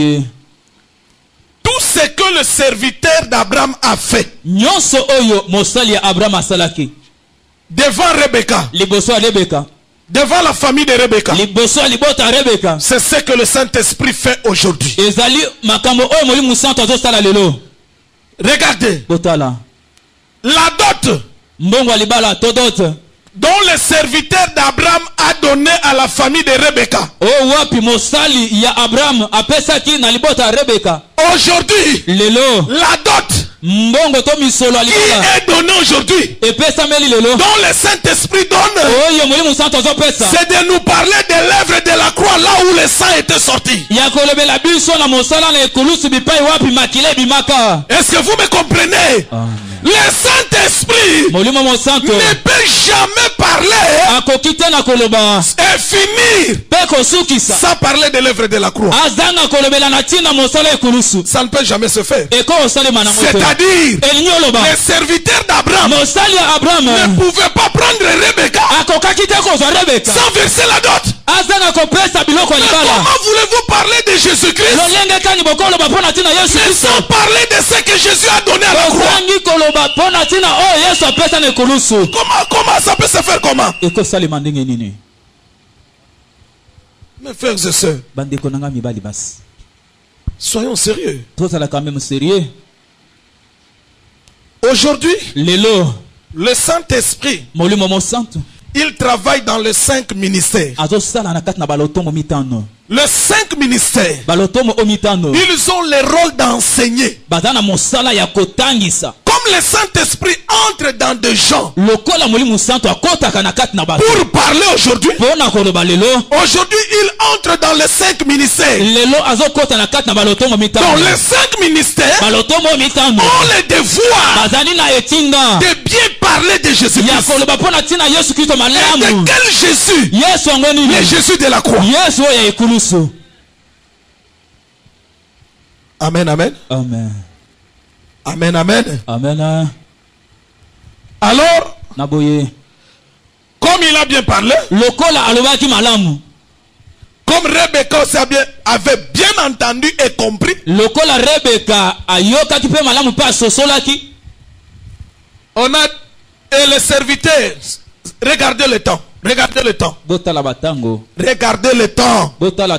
tout ce que le serviteur d'Abraham a fait devant Rebecca, devant la famille de Rebecca, c'est ce que le Saint-Esprit fait aujourd'hui. Regardez la dot dont le serviteur d'Abraham a donné à la famille de Rebecca. Aujourd'hui, la dot qui est donnée aujourd'hui, dont le Saint-Esprit donne, c'est de nous parler de l'œuvre de la croix, là où le sang était sorti. Est-ce que vous me comprenez? Le Saint-Esprit ne peut jamais parler et finir sans parler de l'œuvre de la croix. Ça ne peut jamais se faire. C'est-à-dire, les serviteurs d'Abraham ne pouvaient pas prendre Rebecca sans verser la dot. comment voulez-vous parler de Jésus-Christ mais sans parler de ce que Jésus a donné à la croix? Comment, comment ça peut se faire comment? Mes frères et sœurs, soyons sérieux. Aujourd'hui, le Saint-Esprit, il travaille dans les cinq ministères. Les cinq ministères, ils ont le rôle d'enseigner. Comme le Saint-Esprit entre dans des gens pour parler aujourd'hui, aujourd'hui il entre dans les cinq ministères. Dans les cinq ministères, on le devoir de bien parler de Jésus-Christ. Et de quel Jésus? Le Jésus de la croix. Amen, amen. Amen. Amen, amen. Amen. Alors, comme il a bien parlé, comme Rebecca aussi avait bien entendu et compris, on a, et les serviteurs, regardez le temps, regardez le temps, regardez le temps.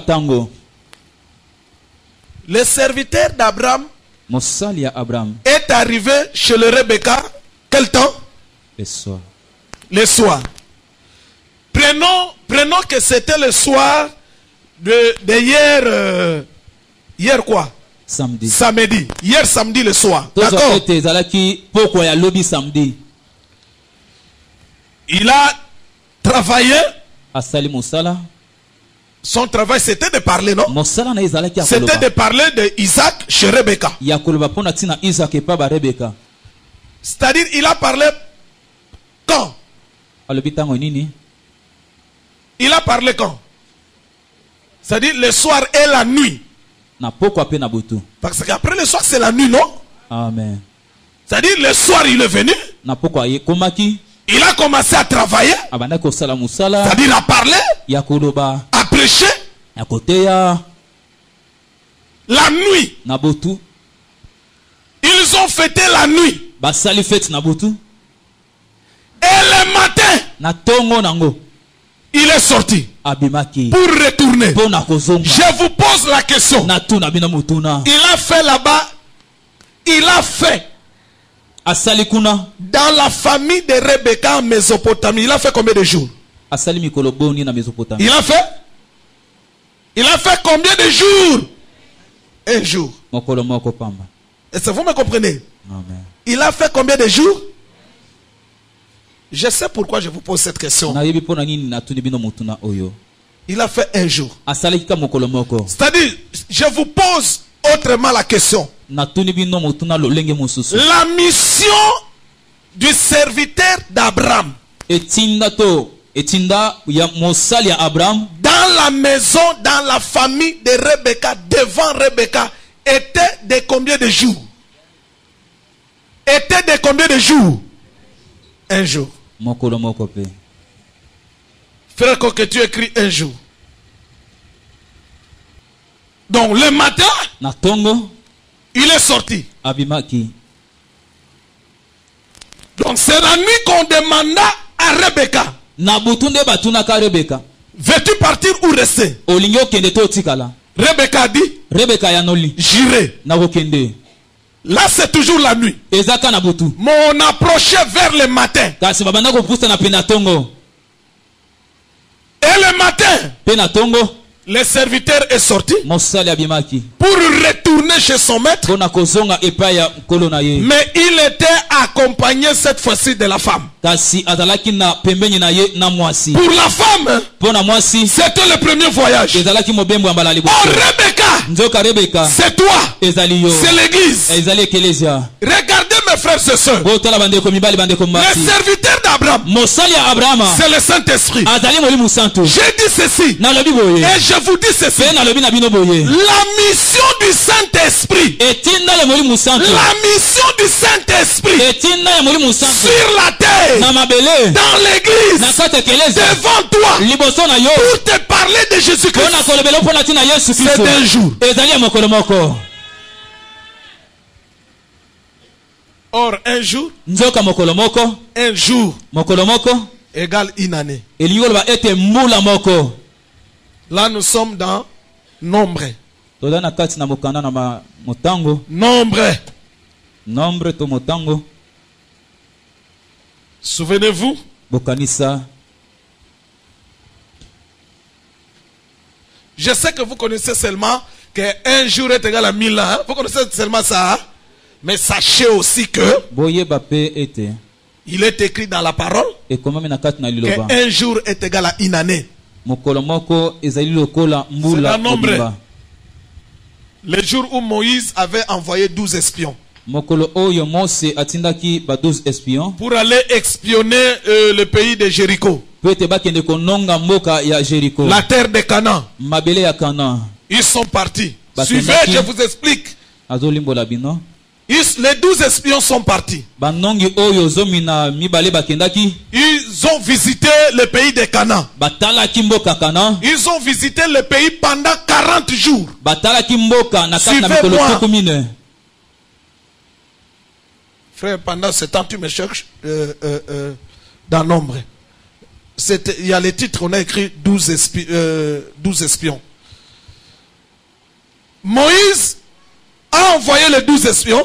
Le serviteur d'Abraham est arrivé chez le Rebecca. Quel temps? Le soir. Le soir. Prenons, prenons que c'était le soir de, de hier. Euh, hier quoi? Samedi. Samedi. Hier samedi le soir. D'accord. Il a travaillé. Son travail c'était de parler, non? C'était de parler de Isaac chez Rebecca. C'est-à-dire il a parlé quand? Il a parlé quand? C'est-à-dire le soir et la nuit. Parce qu'après le soir c'est la nuit, non? Amen. C'est-à-dire le soir il est venu. Il a commencé à travailler. C'est-à-dire à parler. À prêcher. La nuit. Ils ont fêté la nuit. Et le matin, il est sorti pour retourner. Je vous pose la question. Il a fait là-bas, il a fait dans la famille de Rebecca en Mésopotamie. Il a fait combien de jours? Il a fait Il a fait combien de jours? Un jour. Est-ce que vous me comprenez? Amen. Il a fait combien de jours? Je sais pourquoi je vous pose cette question. Il a fait un jour. C'est-à-dire, je vous pose autrement la question. La mission du serviteur d'Abraham dans la maison, dans la famille de Rebecca, devant Rebecca, était de combien de jours? Était de combien de jours? Un jour. Frère, que tu écris un jour. Donc le matin, il est sorti. Donc c'est la nuit qu'on demanda à Rebecca. Veux-tu partir ou rester? Rebecca a dit, j'irai. Là c'est toujours la nuit. Mais on approchait vers le matin. Et le matin, le serviteur est sorti pour retourner chez son maître. Mais il était accompagné cette fois-ci de la femme. Pour la femme, c'était le premier voyage. Oh Rebecca, c'est toi, c'est l'église. Regardez mes frères et sœurs. Le serviteur d'Abraham d'Abraham, c'est le Saint-Esprit. J'ai dit ceci. Et je vous dis ceci. La mission du Saint-Esprit. La mission du Saint-Esprit sur la terre, dans l'église, devant toi, pour te parler de Jésus-Christ, c'est d'un jour. Or, un jour, un jour égale une année. Là, nous sommes dans nombre. Nombre. Nombre. Souvenez-vous, je sais que vous connaissez seulement qu'un jour est égal à mille ans. Vous connaissez seulement ça. Hein? Mais sachez aussi que il est écrit dans la parole qu'un jour est égal à une année. C'est un nombre. Le jour où Moïse avait envoyé douze espions pour aller espionner euh, le pays de Jéricho, la terre de Canaan. Ils sont partis. Suivez, je vous explique. Ils, les douze espions sont partis. Ils ont visité le pays de Canaan. Ils ont visité le pays pendant quarante jours. Suivez-moi. Frère, pendant ce temps, tu me cherches euh, euh, euh, dans nombre. Il y a les titres, on a écrit douze espi euh, espions. Moïse a envoyé les douze espions.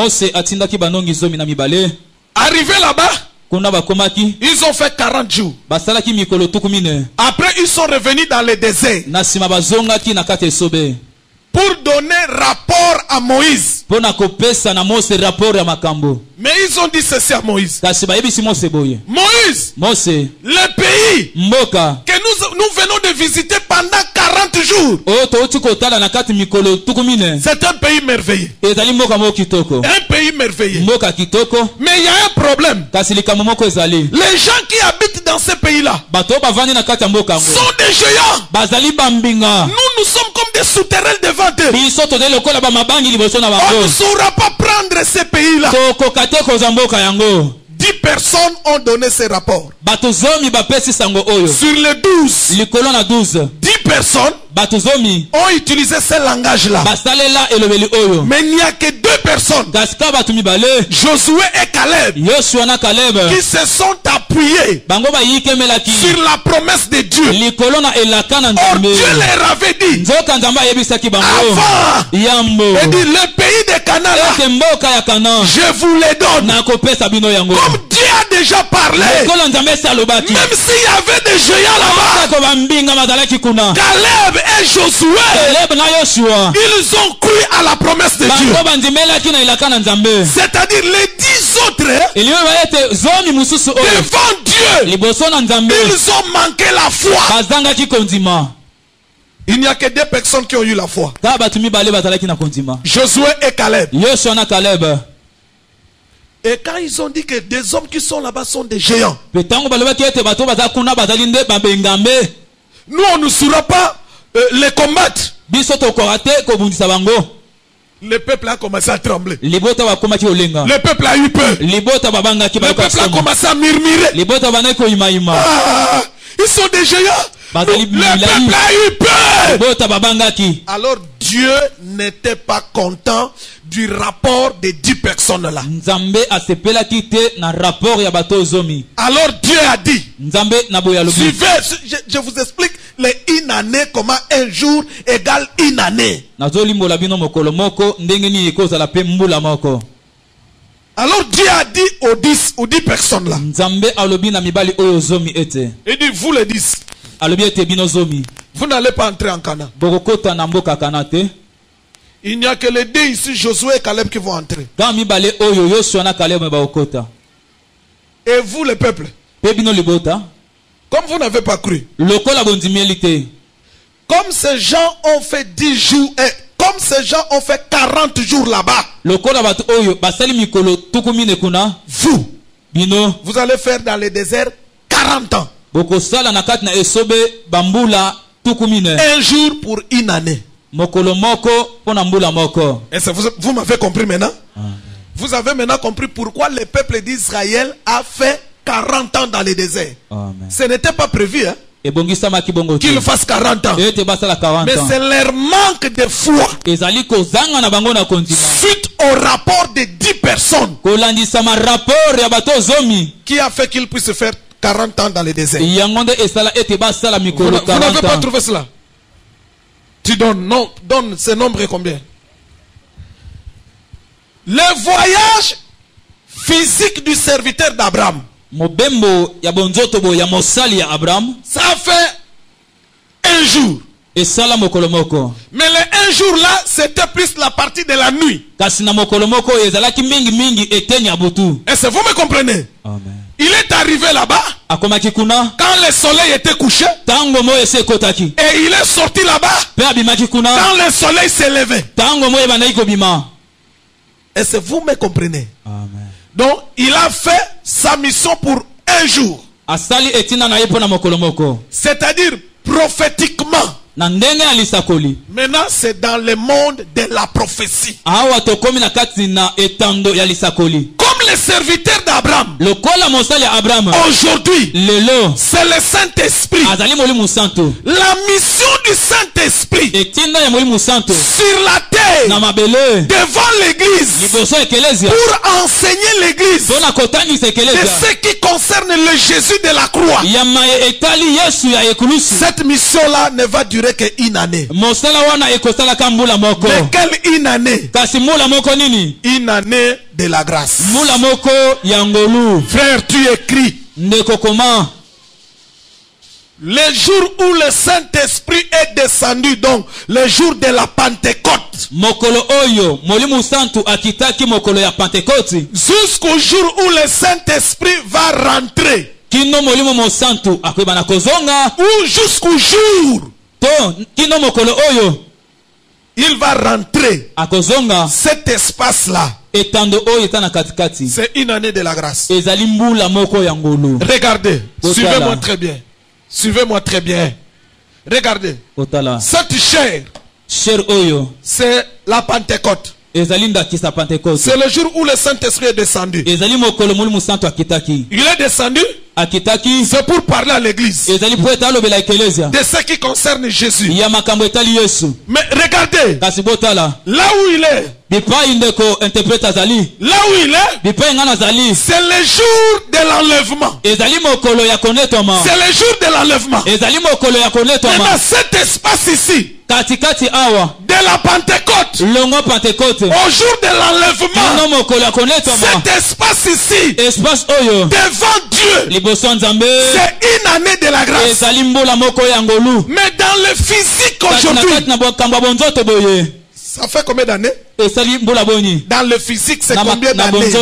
Arrivé là-bas, ils ont fait quarante jours. Après, ils sont revenus dans le désert pour donner rapport à Moïse. Mais ils ont dit ceci à Moïse. Moïse, le pays que nous, nous venons de visiter pendant quarante jours, c'est un pays merveilleux. Un pays merveilleux. Mais il y a un problème. Les gens qui habitent dans ce pays-là sont des géants. Nous, nous sommes comme des souterrains devant eux. On ne saura pas prendre ce pays-là. Dix personnes ont donné ces rapports. Sur les douze, dix personnes ont utilisé ce langage-là. Mais il n'y a que deux personnes, Josué et Caleb, qui se sont appuyés sur la promesse de Dieu. Or Dieu leur avait dit avant, il dit le pays de Canaan, je vous les donne. Comme Dieu a déjà parlé, même s'il y avait des géants là-bas, Caleb et Josué, ils ont cru à la promesse de Dieu. C'est-à-dire les dix autres, devant Dieu, ils ont manqué la foi. Il n'y a que deux personnes qui ont eu la foi, Josué et Caleb. Et quand ils ont dit que des hommes qui sont là-bas sont des géants, nous on ne saura pas euh, les combattre. Le peuple a commencé à trembler. Le peuple a eu peur. Le peuple a commencé à murmurer. Ah, ils sont des géants. Le peuple a eu peur. Alors Dieu n'était pas content du rapport des dix personnes là. Alors Dieu a dit, suivez, je, je vous explique les une année, comment un jour égale une année. Alors Dieu a dit aux dix, aux dix personnes là, il dit vous les dix, vous n'allez pas entrer en Canaan. Il n'y a que les deux ici, Josué et Caleb, qui vont entrer. Et vous, le peuple, comme vous n'avez pas cru, comme ces gens ont fait dix jours, et comme ces gens ont fait quarante jours là-bas, vous, Bino. Vous allez faire dans le désert quarante ans. Bokosala na kati na esobe bambula tukumine. Un jour pour une année. Mokolo moko pona mbula moko. Et vous, vous m'avez compris maintenant? Amen. Vous avez maintenant compris pourquoi le peuple d'Israël a fait quarante ans dans le désert. Amen. Ce n'était pas prévu, hein? Qu'il fasse quarante ans. Mais c'est leur manque de foi suite au rapport de dix personnes qui a fait qu'il puisse faire quarante ans dans le désert. Vous n'avez pas trouvé cela? Tu donnes, non, donne ce nombre combien? Le voyage physique du serviteur d'Abraham, Mobembo ya bonzoto ya mosali ya Abraham, ça fait un jour. Et sala mokolomoko. Mais le un jour là, c'était plus la partie de la nuit. Kasina mokolomoko ezalaki mingi mingi eteni abutu. Est-ce que vous me comprenez? Amen. Il est arrivé là-bas. Akomaki kuna. Quand le soleil était couché. Tango mo ese kotaki. Et il est sorti là-bas. Pe abimaki kuna. Quand le soleil s'est levé. Tango mo ebandaki kobima. Est-ce que vous me comprenez? Amen. Donc, il a fait sa mission pour un jour. C'est-à-dire prophétiquement. Maintenant, c'est dans le monde de la prophétie. Comme les serviteurs d'Abraham. Aujourd'hui, c'est le Saint-Esprit. La mission du Saint-Esprit sur la terre, devant l'église, pour enseigner l'église de ce qui concerne le Jésus de la croix. Cette mission-là ne va durer qu'une année. Mais quelle une année? Une année de la grâce. Frère, tu écris. Le jour où le Saint-Esprit est descendu, donc le jour de la Pentecôte, jusqu'au jour où le Saint-Esprit va rentrer, ou jusqu'au jour il va rentrer, cet espace-là, c'est une année de la grâce. Regardez, suivez-moi très bien. Suivez-moi très bien. Regardez. Cette chair, c'est la Pentecôte. C'est le jour où le Saint-Esprit est descendu. Il est descendu. C'est pour parler à l'église de ce qui concerne Jésus. Mais regardez, là où il est, là où il est, c'est le jour de l'enlèvement. C'est le jour de l'enlèvement. Maintenant, cet espace ici, de la Pentecôte, au jour de l'enlèvement, cet espace ici, devant Dieu, c'est une année de la grâce. Mais dans le physique aujourd'hui, ça fait combien d'années? Dans le physique, c'est combien d'années?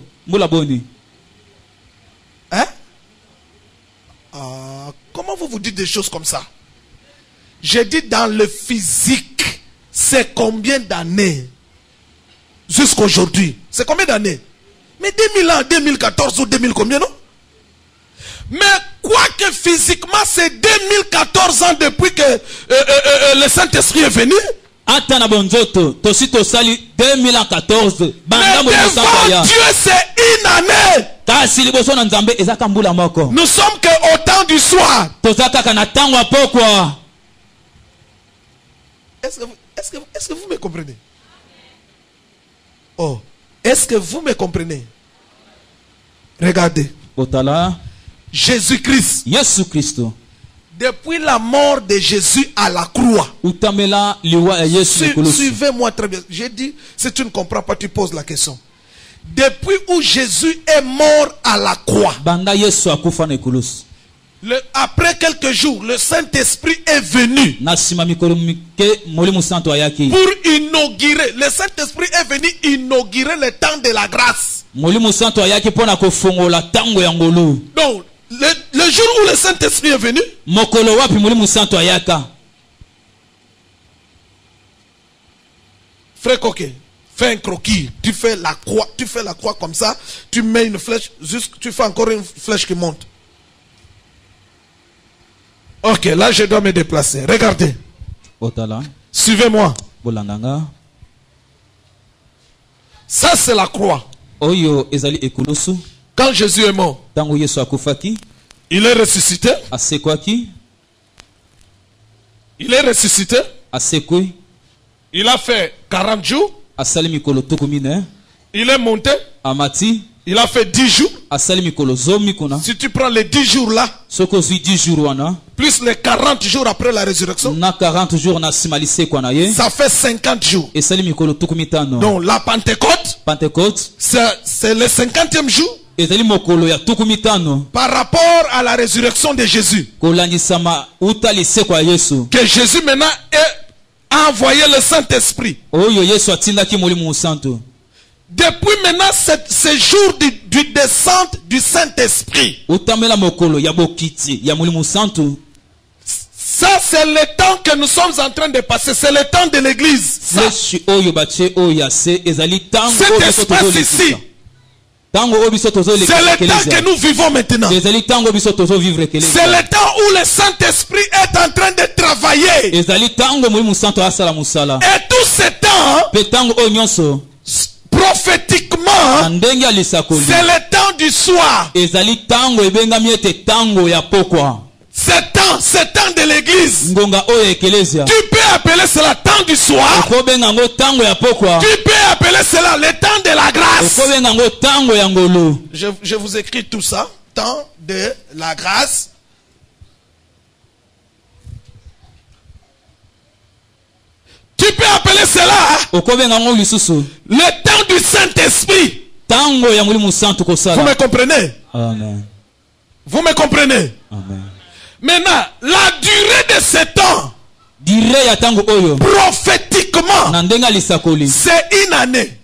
Hein? Ah, comment vous vous dites des choses comme ça? J'ai dit dans le physique, c'est combien d'années? Jusqu'aujourd'hui. C'est combien d'années? Mais deux mille ans, deux mille quatorze ou deux mille combien, non? Mais quoique physiquement, c'est deux mille quatorze ans depuis que euh, euh, euh, le Saint-Esprit est venu. Mais devant Dieu, c'est une année. Nous sommes qu'au temps du soir. Est-ce que, vous, est-ce, que, est-ce que vous me comprenez? Oh, est-ce que vous me comprenez? Regardez. Jésus-Christ. Depuis la mort de Jésus à la croix. Su, suivez-moi très bien. J'ai dit, si tu ne comprends pas, tu poses la question. Depuis où Jésus est mort à la croix. Le, après quelques jours, le Saint-Esprit est venu pour inaugurer. Le Saint-Esprit est venu inaugurer le temps de la grâce. Donc, le, le jour où le Saint-Esprit est venu, frère Coquet, Fais un croquis. Tu fais la croix. Tu fais la croix comme ça. Tu mets une flèche. Juste, tu fais encore une flèche qui monte. Ok, là je dois me déplacer. Regardez. Suivez-moi. Ça c'est la croix. Quand Jésus est mort, il est ressuscité. Il est ressuscité. Il a fait quarante jours. Il est monté. Il a fait dix jours. Si tu prends les dix jours là, plus les quarante jours après la résurrection, ça fait cinquante jours. Donc la Pentecôte, c'est le cinquantième jour par rapport à la résurrection de Jésus. Que Jésus maintenant a envoyé le Saint-Esprit. Depuis maintenant, ce jour du, du descente du Saint-Esprit. Ça, c'est le temps que nous sommes en train de passer. C'est le temps de l'église. Cet espace ici, c'est le temps que nous vivons maintenant. C'est le temps où le Saint-Esprit est en train de travailler. Et tout ce temps, prophétiquement, c'est le temps du soir. C'est temps, c'est temps de l'église. Tu peux appeler cela temps du soir. Tu peux appeler cela le temps de la grâce. Je, je vous écris tout ça. Temps de la grâce. Tu peux appeler cela le temps du Saint-Esprit. Vous me comprenez? Amen. Vous me comprenez? Amen. Maintenant, la durée de ce temps, prophétiquement, c'est une année.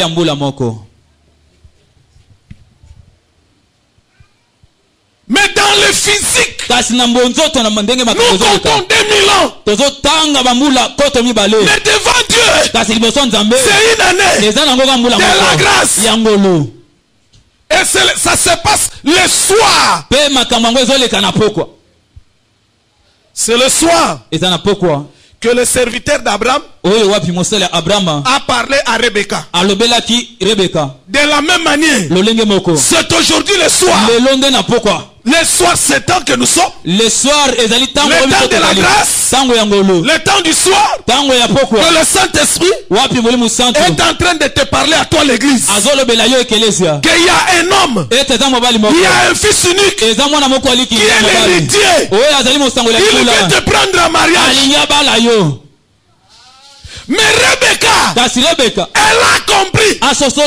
Mais dans le physique, nous comptons deux mille ans. Mais devant Dieu, c'est une année de la grâce. Et ça se passe le soir. C'est le soir que le serviteur d'Abraham a parlé à Rebecca. De la même manière, c'est aujourd'hui le soir. Le soir, c'est le temps que nous sommes. Le soir, le temps de la grâce. Le temps du soir. Que le Saint-Esprit est en train de te parler à toi, l'église. Qu'il y a un homme. Il y a un fils unique. Qui est l'héritier. Il veut te prendre en mariage. Mais Rebecca, elle a compris.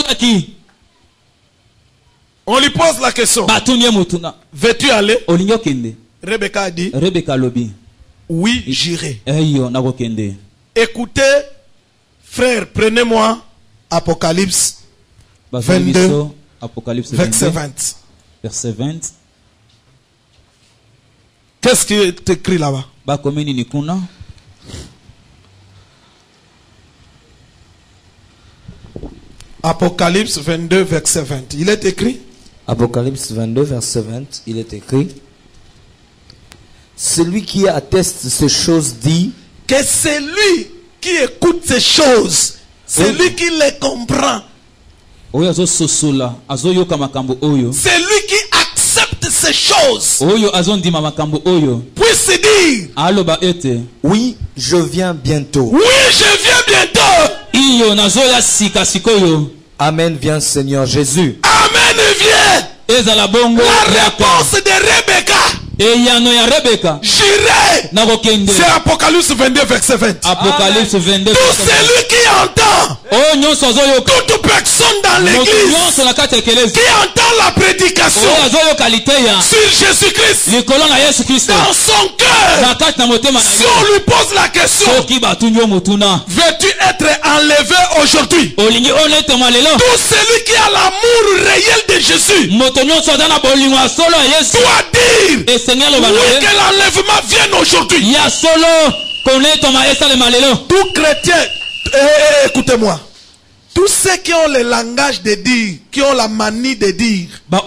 On lui pose la question. Veux-tu aller? Rebecca a dit, oui, j'irai. Écoutez, frère, prenez-moi Apocalypse vingt-deux, verset vingt. Verset vingt. Qu'est-ce qui est écrit là-bas? Apocalypse vingt-deux, verset vingt. Il est écrit? Apocalypse vingt-deux, verset vingt. Il est écrit: celui qui atteste ces choses dit que celui qui écoute ces choses, celui qui les comprend, celui qui accepte ces choses, puisse dire: oui, je viens bientôt. Oui, je viens bientôt. Amen, viens Seigneur Jésus. Amen, viens. La réponse de Rebecca: j'irai. C'est Apocalypse vingt-deux, verset vingt. Apocalypse vingt-deux. Tout celui qui entend, toute personne dans l'église qui entend la prédication sur Jésus-Christ dans son cœur, si on lui pose la question: veux-tu être enlevé aujourd'hui? Tout celui qui a l'amour réel de Jésus doit dire: oui, que l'enlèvement vienne aujourd'hui. Tout chrétien, eh, écoutez-moi, Tous ceux qui ont le langage de dire, qui ont la manie de dire, non,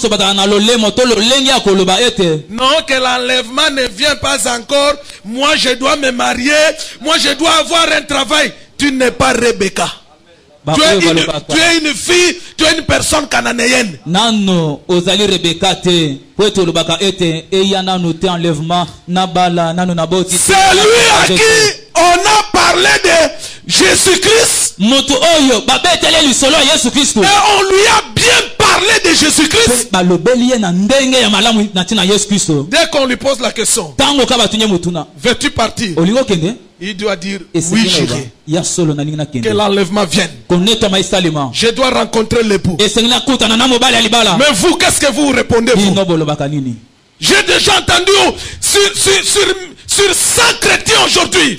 que l'enlèvement ne vient pas encore, moi je dois me marier, moi je dois avoir un travail. Tu n'es pas Rebecca. Tu es, une, tu es une fille, tu es une personne cananéenne. Nano, ozali Rebecca te, poeto lobaka ete, eyana noté enlèvement, nabala, nano naboti. C'est lui à qui on a parlé de Jésus-Christ. Et on lui a bien parlé de Jésus-Christ. Dès qu'on lui pose la question, veux-tu partir? Il doit dire oui, j'irai. Que l'enlèvement vienne. Je dois rencontrer l'époux. Mais vous, qu'est-ce que vous répondez, vous? J'ai déjà entendu sur, sur, sur, sur cent chrétiens aujourd'hui.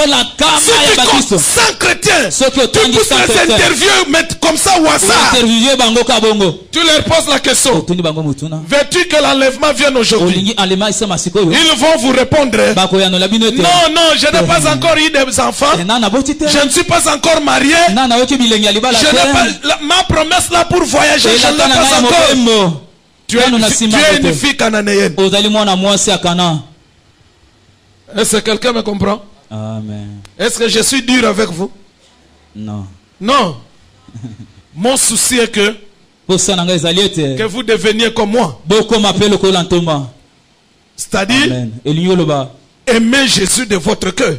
cent chrétiens. Tu pousses les interviews, mais comme ça au hasard. Tu leur poses la question. Veux-tu que l'enlèvement vienne aujourd'hui? Ils vont vous répondre. Non, non, je n'ai pas encore eu des enfants. Je ne suis pas encore marié. Je n'ai pas, la, ma promesse là pour voyager, je ne l'ai pas encore. Tu es, tu es une fille cananéenne. Est-ce que quelqu'un me comprend? Amen. Est-ce que je suis dur avec vous? Non. Non. Mon souci est que, que vous deveniez comme moi. C'est-à-dire, aimez Jésus de votre cœur.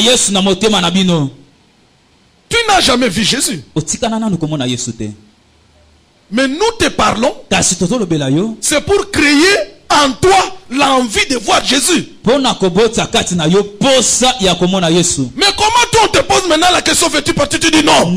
Tu n'as jamais vu Jésus. Mais nous te parlons, c'est pour créer en toi l'envie de voir Jésus. Mais comment toi on te pose maintenant la question, veux-tu partir? Tu dis non.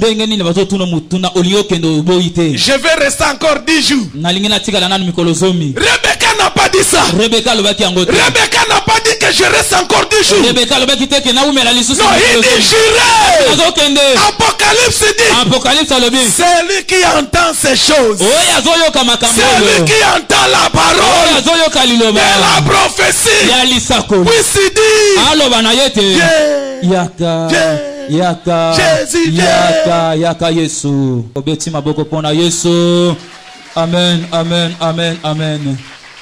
Je vais rester encore dix jours. Rebecca n'a pas dit ça. Rebecca n'a pas dit que je reste encore dix jours. Non, il dit j'irai. Apocalypse dit, c'est lui qui entend ces choses. C'est lui qui entend la parole de la prophétie. Puisse dire Yaka, yaka, Jésus, yaka, yaka, Yesu. Obeti maboko pona Yesu. Amen, amen, amen, amen.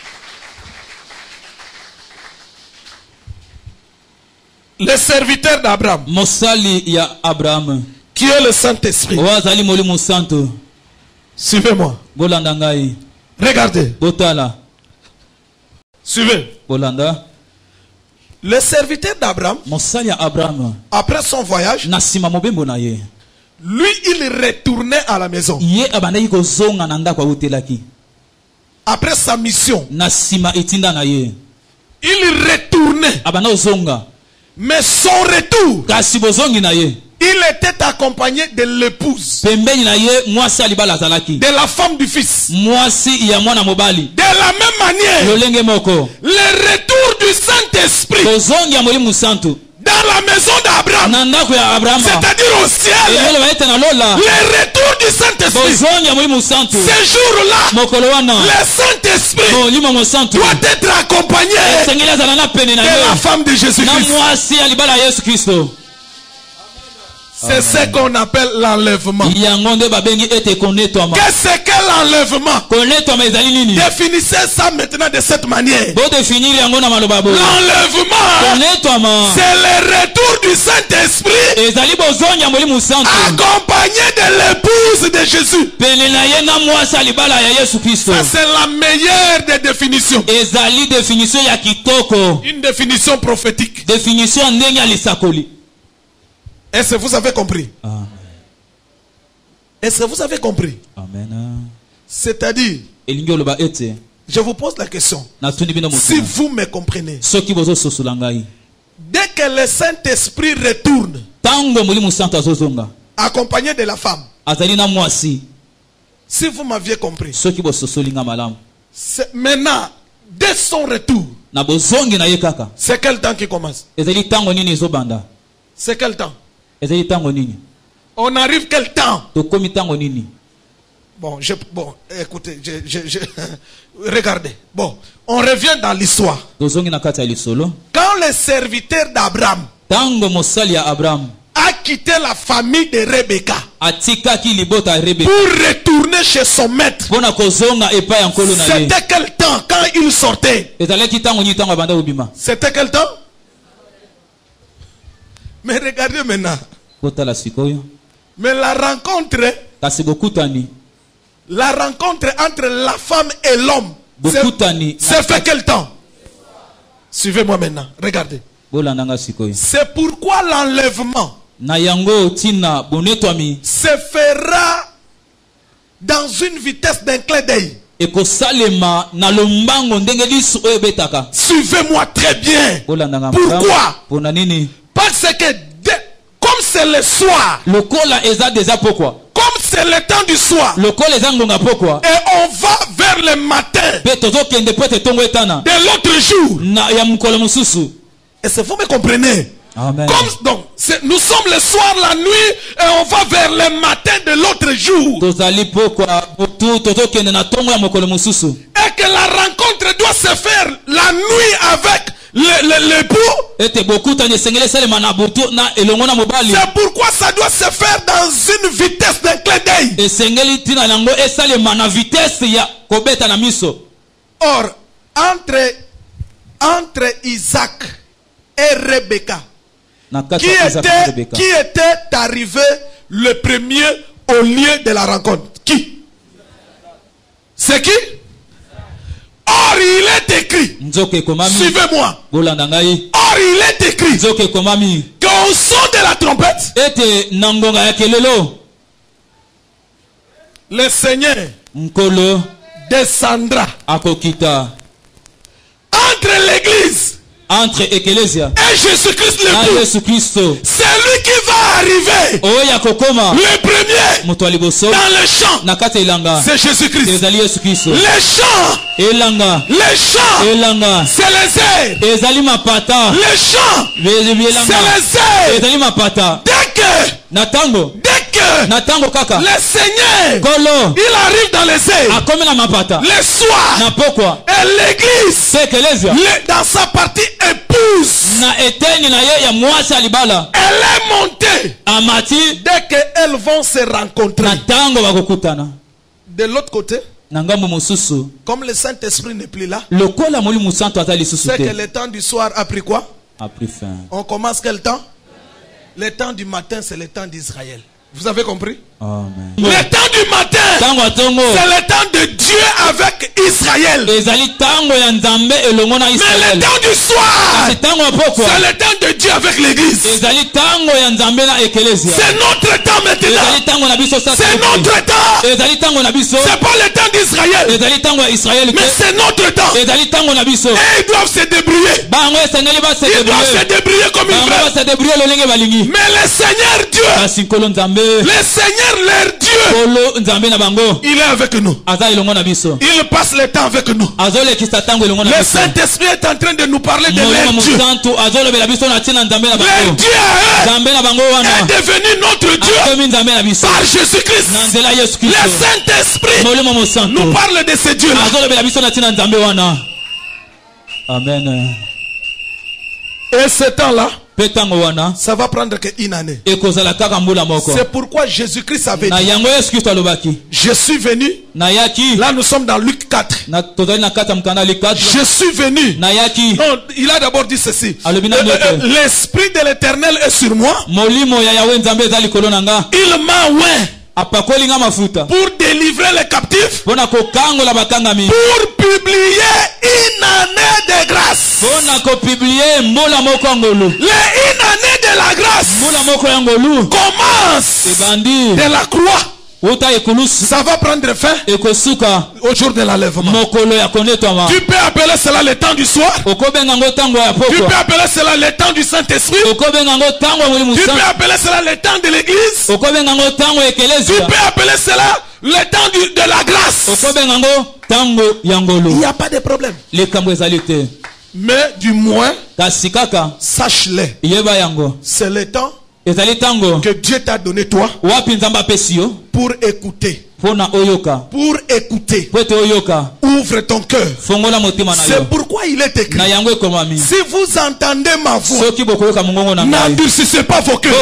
Le serviteur d'Abraham, Mosali ya Abraham, qui est le Saint-Esprit. Wazali molimu santo. Suivez-moi. Bolandangai. Regardez. Botala. Suivez. Bolanda. Le serviteur d'Abraham, après son voyage, lui il retournait à la maison. Après sa mission, il retournait. Mais son retour, il était accompagné de l'épouse, de la femme du fils. De la même manière, le retour du Saint-Esprit dans la maison d'Abraham, c'est-à-dire au ciel, le retour du Saint-Esprit, ce jour-là, le Saint-Esprit doit être accompagné de la femme de Jésus-Christ. C'est ce qu'on appelle l'enlèvement. Qu'est-ce que l'enlèvement? Définissez ça maintenant de cette manière. L'enlèvement, c'est le retour du Saint-Esprit accompagné de l'épouse de Jésus. Ça, c'est la meilleure des définitions. Une définition prophétique. Est-ce que vous avez compris? Amen. Est-ce que vous avez compris? Amen. C'est-à-dire, je vous pose la question. Si vous me comprenez, dès que le Saint-Esprit retourne, accompagné de la femme, si vous m'aviez compris, maintenant, dès son retour, c'est quel temps qui commence? C'est quel temps? On arrive quel temps? Bon, je, bon, écoutez, je, je, je, regardez. Bon, on revient dans l'histoire. Quand le serviteur d'Abraham a a quitté la famille de Rebecca atikaki libota ya Rebeka pour retourner chez son maître. pona kozonga epai ya nkolo na ye. C'était quel temps quand il sortait? ezalaki ntango nini ntango abanda kobima? C'était quel temps? Mais regardez maintenant. kotala sikoyo. Mais la rencontre, kasi bokutani la rencontre entre la femme et l'homme, bokutani c'est fait quel temps? Suivez-moi maintenant, regardez. bolandanga sikoyo. C'est pourquoi l'enlèvement na yango tina bonetwami se fera dans une vitesse d'un clin d'œil. ekosalema na lombango ndenge liso oyo betaka. Suivez-moi très bien. bolandanga Pourquoi? pona nini? Parce que dès, comme c'est le soir, lokola eza déjà pokwa, comme c'est le temps du soir, lokola eza ngonga pokwa, et on va vers le matin pe tozokende po ete tongo etana de l'autre jour. na ya mukolo mosusu. Et c'est vous me comprenez? Amen. Comme donc, c'est- nous sommes le soir, la nuit, et on va vers le matin de l'autre jour. tozali pokwa butu tozokende na tongo ya mokolo mosusu. Et que la rencontre doit se faire la nuit avec le- le- l'époux. ete bokutani esengeli esalema na butu na elongo na mobali. C'est pourquoi ça doit se faire dans une vitesse d'un clin d'œil. esengeli ntina yango esalema na vitese ya kobeta na miso. Or, entre, entre Isaac et Rebecca, na kati qui ya Isaac na était, Rebeka. qui était arrivé le premier au lieu de la rencontre? Qui? C'est qui? Or, il est écrit, nzoka ekomami suivez-moi. bolanda ngai. Or, il est écrit nzoka ekomami qu'au son de la trompette, ete na ngonga ya kelelo le Seigneur nkolo descendra akokita entre l'église entre ekelesia et Jésus-Christ na l'époux. yesu kristo. C'est lui qui va arriver oyo akokoma le premier moto ya liboso dans le champ. na kati ya elanga C'est Jésus-Christ. ezali yesu kristo. Les champs, elanga les champs, elanga c'est les airs. ezali mapata. Les champs, Be- bielanga c'est les airs. ezali mapata. Dès que, na tango dès que na tango kaka le Seigneur, kolo il arrive dans les airs, akomi na mapata le soir, na pokwa et l'église, se ekelesia le- dans sa partie épouse, na eteni na ye ya mwasi ya libala elle est montée. amati Dès qu'elles vont se rencontrer. na tango bakokutana. De l'autre côté, na ngambo mosusu comme le Saint-Esprit n'est plus là, lokola molimo santo ata lisusu c'est que te le temps du soir a pris quoi? a pris fin. On commence quel temps? Le temps du matin, c'est le temps d'Israël. Vous avez compris? Amen. Le temps du matin, tango ya tongo c'est le temps de Dieu avec Israël. ezali tango ya nzambe elongo na Mais le israele. temps du soir, kasi tango ya pokwa c'est le temps de Dieu avec l'église. ezali tango ya nzambe na ekelesia. C'est notre temps ezali maintenant. tango na biso sasa C'est notre temps. ezali tango na biso C'est pas le temps d'Israël, ezali tango ya israele mais te c'est notre temps. ezali tango na biso. Et ils doivent se débrouiller. bango esengeli Ils doivent se basedebrie débrouiller comme ils bango veulent. basedebrie lolenge balingi. Mais le Seigneur Dieu, kasi nkolo nzambe le Seigneur leur Dieu, nkolo nzambe na bango il est avec nous. aza elongo na biso. Il passe le temps avec nous. azolekisa tango elongo na Le biso. Saint-Esprit est en train de nous parler de molimo leur Dieu. mosantu azolobela biso na ntina nzambe na Leur bango. Dieu à eux nzambe na bango wana est devenu notre Dieu akomi nzambe na biso par Jésus-Christ. na nzela ya yesu Le kristo. Saint-Esprit molimo mosantu nous parle de ce Dieu-là. azolobela biso na ntina nzambe wana. amen. Et ce temps-là, mpe ntango wana ça va prendre qu'une année. ekozala kaka mbula moko. C'est pourquoi Jésus-Christ avait na dit, yango yesu kristo alobaki je suis venu, nayaki là nous sommes dans Luc quatre. na tozali na kati ya mokanda likata Je suis venu. nayaki Non, il a d'abord dit ceci. alobi Euh, nani euh, ete L'Esprit de l'Éternel est sur moi. molimo ya yawe nzambe eza likolo na nga Il m'a oint apakoli nga mafuta pour délivrer les captifs, mpo na kokangola bakangami pour publier une année de grâce. mpo na kopiblie mbula moko ya ngolu. Le une année de la grâce mbula moko ya ngolu commence ebandi de la croix. uta ekulusu Ça va prendre fin ekosuka au jour de l'enlèvement. mokolo ya konetwama. Tu peux appeler cela le temps du soir. okobenga ngo ntango ya Tu peux pokwa appeler cela le temps du Saint-Esprit. okobenga ngo ntango ya molimo Tu peux santu appeler cela le temps de l'église. okobenga ngo ntango ya Tu ekelesia peux appeler cela le temps du- de la grâce. okobenga ngo ntango ya Il ngolu. n'y a pas de problème. likambo ezali te Mais du moins, kasi kaka sache-le. yeba yango C'est le temps ezali ntango que Dieu t'a donné toi wapi nzambe apesi yo pour écouter. mpo na oyoka Pour écouter. po ete oyoka Ou Ouvre ton cœur. C'est pourquoi il est écrit. Si vous entendez ma voix, n'endurcissez pas vos cœurs.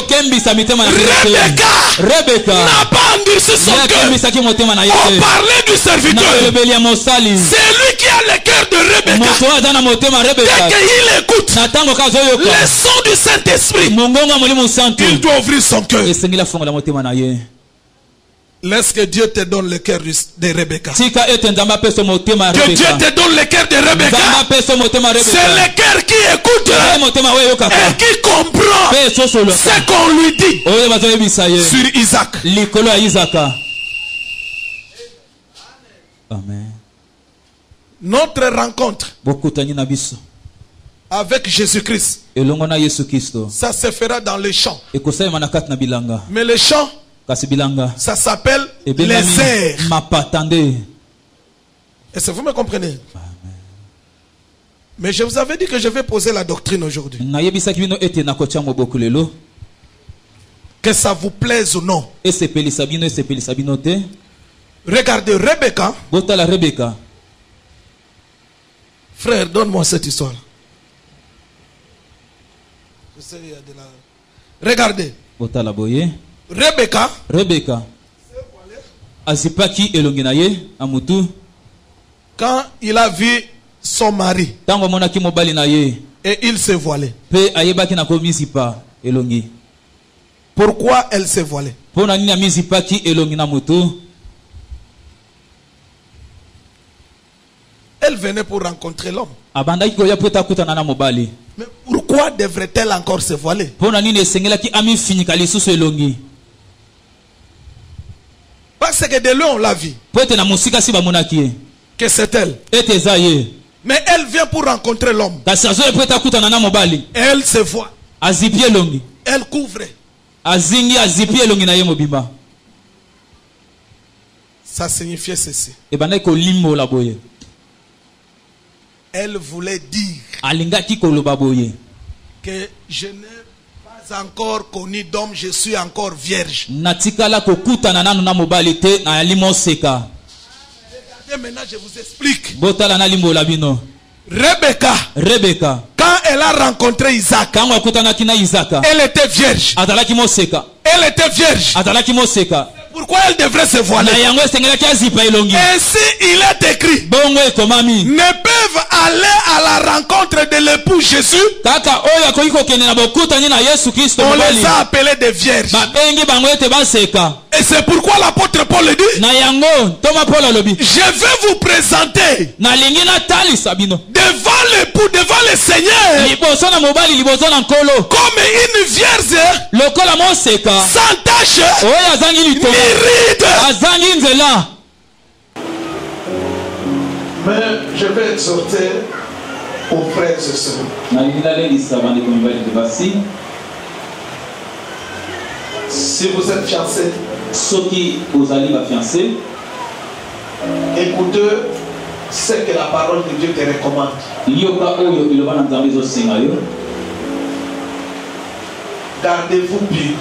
Rebecca n'a pas endurci son cœur. On parlait du serviteur. C'est lui qui a le cœur de Rebecca. Dès qu'il écoute les sons du Saint-Esprit, il doit ouvrir son cœur. Laisse que Dieu te donne le cœur de Rebecca. Que Dieu te donne le cœur de Rebecca. C'est le cœur qui écoute et qui comprend ce qu'on lui dit sur Isaac. Amen. Notre rencontre avec Jésus-Christ, ça se fera dans les champs. Mais les champs, ça s'appelle les airs. Est-ce que vous me comprenez? Mais je vous avais dit que je vais poser la doctrine aujourd'hui. Que ça vous plaise ou non. Regardez Rebecca. Frère, donne-moi cette histoire. Je sais, il y a de la... Regardez. Rebecca. Rebecca. Azipaki elonginaye amutu. Quand il a vu son mari. Tango monaki mobali na ye. Et il s'est voilé. Pe ayebaki na komisipa elongi. Pourquoi elle s'est voilée? Pona nini amizipaki elongi na mutu. Elle venait pour rencontrer l'homme. Abandaki koya pota kutana na mobali. Mais pourquoi devrait-elle encore se voiler? Pona nini esengelaki ami finika lisusu elongi. Parce que de loin on l'a vu. Que c'est elle. Mais elle vient pour rencontrer l'homme. Elle se voit. Elle couvre. Ça signifiait ceci. Elle voulait dire que je n'ai pas encore connu d'homme, je suis encore vierge. Regardez, maintenant je vous explique. Rebecca, Rebecca, quand elle a rencontré Isaac, elle était vierge. Elle était vierge. Pourquoi elle devrait se voiler? Ainsi il est écrit. Ne peuvent aller à la rencontre de l'époux Jésus. On les a appelés des vierges. Et c'est pourquoi l'apôtre Paul dit, je vais vous présenter devant l'époux, devant le Seigneur, comme une vierge sans tache ni ride. Mais je vais exhorter aux frères et sœurs. Si vous êtes fiancés, écoutez ce que la parole de Dieu te recommande. Gardez-vous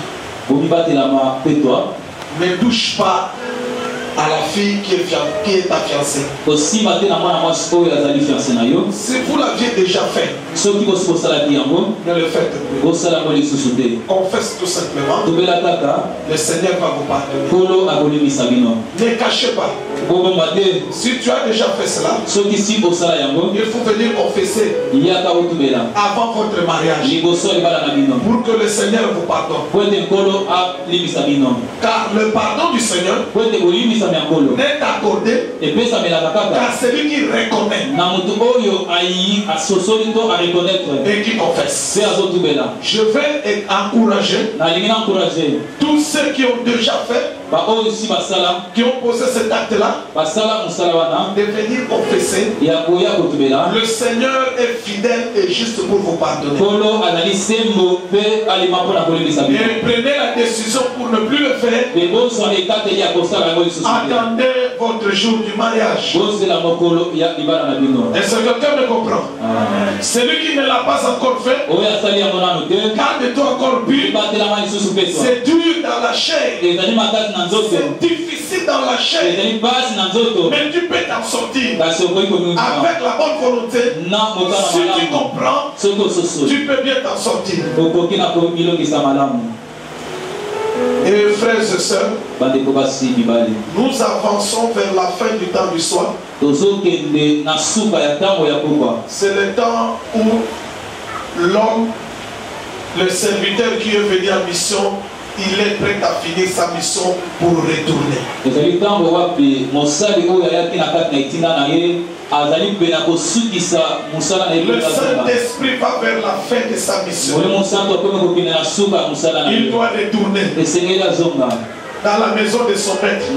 pur. Ne touche pas à la fille qui est, qui est ta fiancée. Si vous l'aviez déjà fait, ne le faites plus. Confesse tout simplement. Le Seigneur va vous pardonner. Ne cachez pas. Si tu as déjà fait cela, il faut venir confesser avant votre mariage pour que le Seigneur vous pardonne. Car le pardon du Seigneur n'est accordé qu'à celui qui reconnaît et qui confesse. Je vais encourager tous ceux qui ont déjà fait, qui ont posé cet acte-là, de venir confesser. Le Seigneur est fidèle et juste pour vous pardonner. Et prenez la décision pour ne plus le faire. Attendez votre jour du mariage. Est-ce que quelqu'un me comprend? Celui qui ne l'a pas encore fait, garde-toi encore pur. C'est dur dans la chair. C'est difficile dans la chair. Mais tu peux t'en sortir. Avec la bonne volonté, si tu comprends, tu peux bien t'en sortir. Et frères et sœurs, nous avançons vers la fin du temps du soir. C'est le temps où l'homme, le serviteur qui est venu en mission, il est prêt à finir sa mission pour retourner. Le Saint-Esprit va vers la fin de sa mission. Il doit retourner dans la maison de son maître.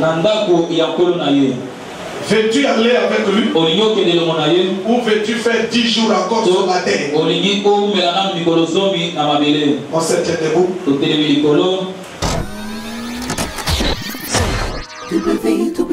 Veux-tu aller avec lui? Ou veux-tu faire dix jours encore sur la terre? On se tient debout. W W